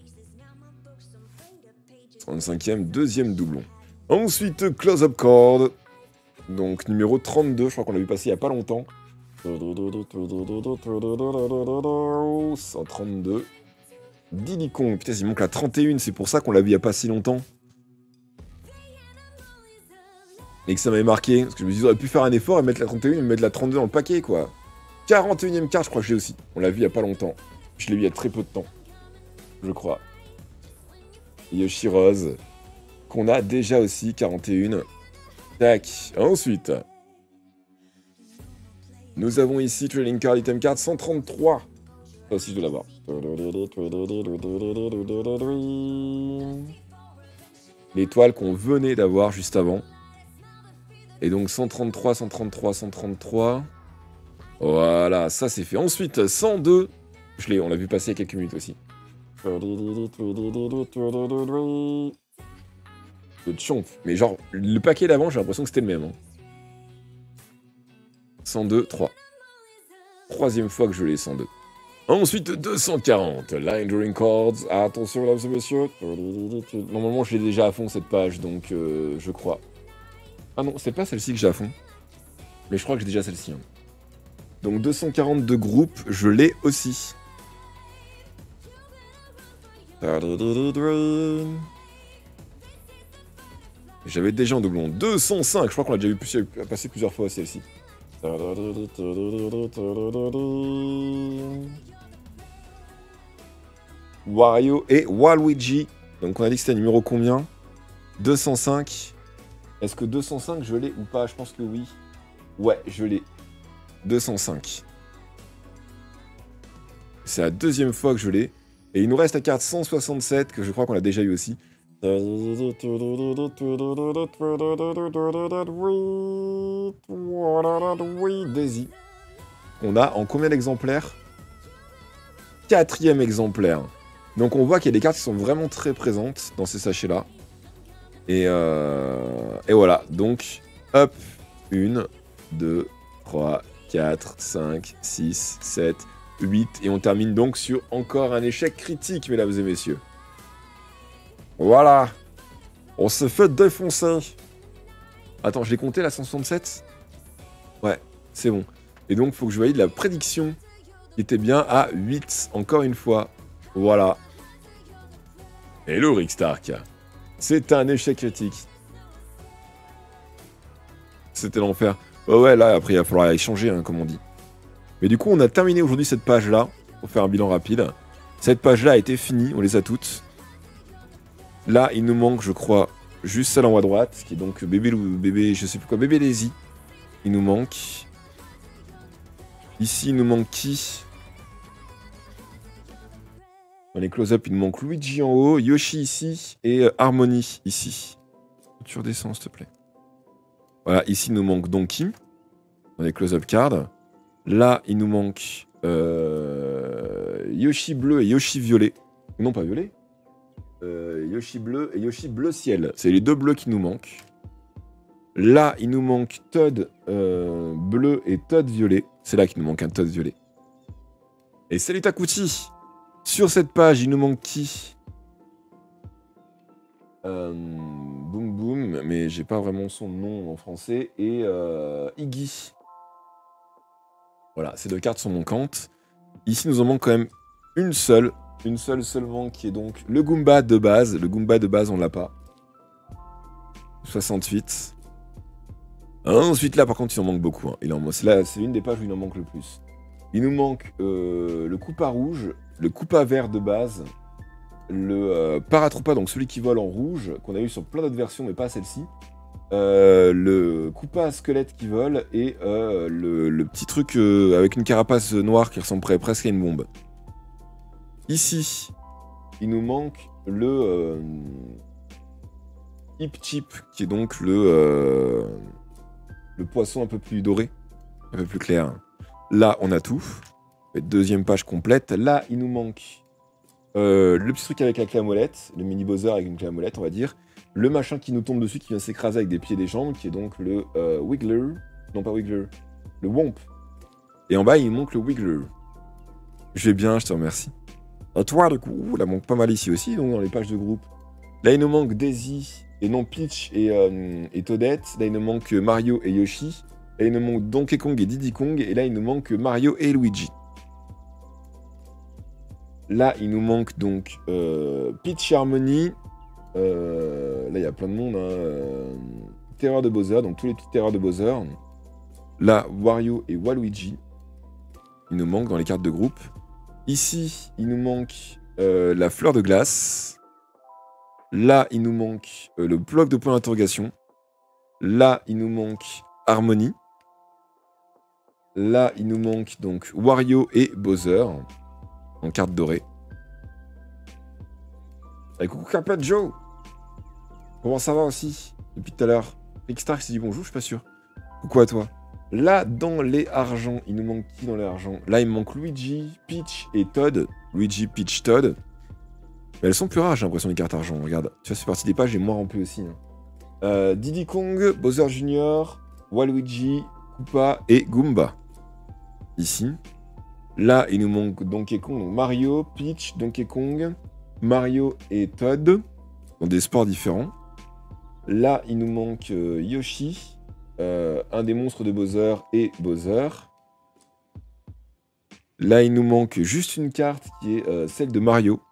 cent vingt-cinquième, deuxième doublon. Ensuite, close-up card. Donc numéro trente-deux, je crois qu'on l'a vu passer il n'y a pas longtemps. cent trente-deux. Diddy Kong, putain, il manque la trente et une, c'est pour ça qu'on l'a vu il n'y a pas si longtemps. Et que ça m'avait marqué, parce que je me suis dit, j'aurais pu faire un effort et mettre la trente et une et mettre la trente-deux dans le paquet, quoi. quarante et unième carte, je crois que je l'ai aussi. On l'a vu il n'y a pas longtemps. Je l'ai vu il y a très peu de temps, je crois. Yoshi Rose, qu'on a déjà aussi, quarante et une. Tac, ensuite. Nous avons ici Trading Card, Item Card, cent trente-trois. Ça aussi, je dois l'avoir. L'étoile qu'on venait d'avoir juste avant. Et donc cent trente-trois, cent trente-trois, cent trente-trois. Voilà, ça c'est fait. Ensuite, cent deux. Je l'ai, on l'a vu passer il y a quelques minutes aussi. Le chomp. Mais genre, le paquet d'avant, j'ai l'impression que c'était le même. Hein. cent deux, trois. Troisième fois que je l'ai, cent deux. Ensuite, deux cent quarante. Line Drawing Chords. Attention, mesdames et messieurs. Normalement, je l'ai déjà à fond, cette page, donc euh, je crois. Ah non, c'est pas celle-ci que j'ai à fond. Mais je crois que j'ai déjà celle-ci. Hein. Donc deux cent quarante de groupe, je l'ai aussi. J'avais déjà en doublon. deux cent cinq, je crois qu'on l'a déjà vu passer plusieurs fois celle-ci. Wario et Waluigi. Donc on a dit que c'était numéro combien? deux cent cinq. Est-ce que deux cent cinq je l'ai ou pas? Je pense que oui. Ouais, je l'ai. deux cent cinq. C'est la deuxième fois que je l'ai. Et il nous reste la carte cent soixante-sept, que je crois qu'on a déjà eu aussi. Daisy. On a en combien d'exemplaires? Quatrième exemplaire. Donc on voit qu'il y a des cartes qui sont vraiment très présentes dans ces sachets-là. Et, euh... et voilà. Donc, hop. un, deux, trois, quatre, cinq, six, sept, huit. Et on termine donc sur encore un échec critique, mesdames et messieurs. Voilà. On se fait défoncer. Attends, je l'ai compté, la cent soixante-sept? Ouais, c'est bon. Et donc, il faut que je valide la prédiction qui était bien à huit, encore une fois. Voilà. Hello, Rick Stark. C'est un échec critique. C'était l'enfer. Ouais, ouais, là, après, il va falloir échanger, hein, comme on dit. Mais du coup, on a terminé aujourd'hui cette page-là, pour faire un bilan rapide. Cette page-là a été finie, on les a toutes. Là, il nous manque, je crois, juste celle en haut à droite, qui est donc bébé, bébé, je sais plus quoi, bébé Daisy. Il nous manque. Ici, il nous manque qui? Dans les close-up, il nous manque Luigi en haut, Yoshi ici, et euh, Harmony ici. Tu redescends, s'il te plaît. Voilà, ici, il nous manque Donkey, dans les close-up cards. Là, il nous manque euh, Yoshi bleu et Yoshi violet. Non, pas violet. Euh, Yoshi bleu et Yoshi bleu ciel. C'est les deux bleus qui nous manquent. Là, il nous manque Todd euh, bleu et Todd violet. C'est là qu'il nous manque un Todd violet. Et salut Takuti. Sur cette page, il nous manque qui? euh, Boom Boom, mais j'ai pas vraiment son nom en français. Et euh, Iggy. Voilà, ces deux cartes sont manquantes. Ici, nous en manque quand même une seule. Une seule seulement, qui est donc le Goomba de base. Le Goomba de base, on l'a pas. soixante-huit. Ensuite, là, par contre, il en manque beaucoup. Hein. Il en... C'est, là, c'est une des pages où il en manque le plus. Il nous manque euh, le Koopa rouge, le Koopa vert de base, le euh, Paratroopa, donc celui qui vole en rouge, qu'on a eu sur plein d'autres versions, mais pas celle-ci. Euh, le Koopa squelette qui vole et euh, le, le petit truc euh, avec une carapace noire qui ressemble presque à une bombe. Ici, il nous manque le euh, Hip Chip, qui est donc le, euh, le poisson un peu plus doré, un peu plus clair. Là, on a tout. Deuxième page complète. Là, il nous manque euh, le petit truc avec la clé à molette, le mini Bowser avec une clé à molette, on va dire. Le machin qui nous tombe dessus, qui vient s'écraser avec des pieds et des jambes, qui est donc le euh, Wiggler. Non, pas Wiggler. Le Womp. Et en bas, il manque le Wiggler. Je vais bien, je te remercie. À toi, du coup, là, manque pas mal ici aussi, donc dans les pages de groupe. Là, il nous manque Daisy, et non Peach et, euh, et Toadette. Là, il nous manque Mario et Yoshi. Là, il nous manque Donkey Kong et Diddy Kong. Et là, il nous manque Mario et Luigi. Là, il nous manque donc euh, Peach et Harmony. Euh, là, il y a plein de monde. Hein. Euh, Terreur de Bowser, donc tous les petits terreurs de Bowser. Là, Wario et Waluigi. Il nous manque dans les cartes de groupe. Ici, il nous manque euh, la fleur de glace. Là, il nous manque euh, le bloc de point d'interrogation. Là, il nous manque Harmony. Là, il nous manque donc Wario et Bowser en carte dorée. Et coucou Capet Joe. Comment ça va aussi depuis tout à l'heure? Rick Stark s'est dit bonjour, je suis pas sûr. Coucou à toi. Là, dans les argents, il nous manque qui dans les argents? Là, il me manque Luigi, Peach et Todd. Luigi, Peach, Todd. Mais elles sont plus rares, j'ai l'impression, les cartes argent. Regarde, tu vois, c'est parti des pages et moi un peu aussi. Hein. Euh, Diddy Kong, Bowser Junior, Waluigi, Koopa et Goomba. Ici. Là, il nous manque Donkey Kong, donc Mario, Peach, Donkey Kong, Mario et Todd, dans des sports différents. Là, il nous manque euh, Yoshi, euh, un des monstres de Bowser et Bowser. Là, il nous manque juste une carte qui est euh, celle de Mario.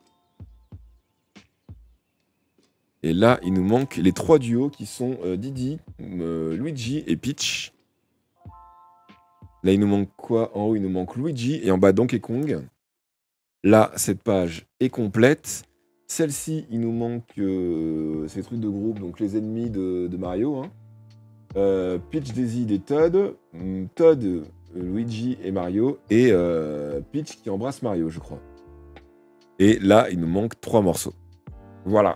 Et là, il nous manque les trois duos qui sont euh, Diddy, euh, Luigi et Peach. Là, il nous manque quoi? En haut, il nous manque Luigi et en bas, Donkey Kong. Là, cette page est complète. Celle-ci, il nous manque euh, ces trucs de groupe, donc les ennemis de, de Mario. Hein. Euh, Peach, Daisy et Todd. Todd, euh, Luigi et Mario. Et euh, Peach qui embrasse Mario, je crois. Et là, il nous manque trois morceaux. Voilà.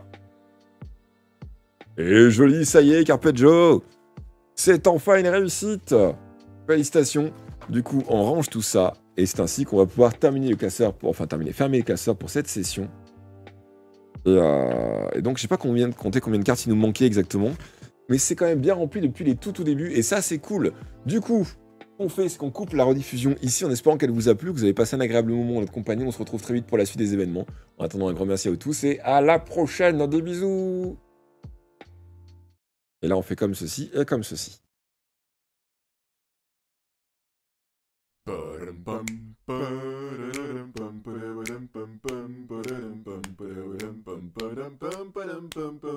Et joli, ça y est, Carpeggio. C'est enfin une réussite. Félicitations. Du coup, on range tout ça. Et c'est ainsi qu'on va pouvoir terminer le classeur, pour, enfin terminer, fermer le classeur pour cette session. Et, euh, et donc, je sais pas combien, compter combien de cartes il nous manquait exactement. Mais c'est quand même bien rempli depuis les tout tout débuts. Et ça, c'est cool. Du coup, ce qu'on fait, c'est qu'on coupe la rediffusion ici en espérant qu'elle vous a plu, que vous avez passé un agréable moment en notre compagnie. On se retrouve très vite pour la suite des événements. En attendant, un grand merci à vous tous et à la prochaine. Des bisous. Et là, on fait comme ceci et comme ceci. Ba-dum-bum, ba-da-dum-bum, ba-da-dum-bum, ba-da-dum-bum, ba-da-dum-bum, ba-da-dum-bum, ba-dum-bum, ba-dum-bum, ba-dum-bum.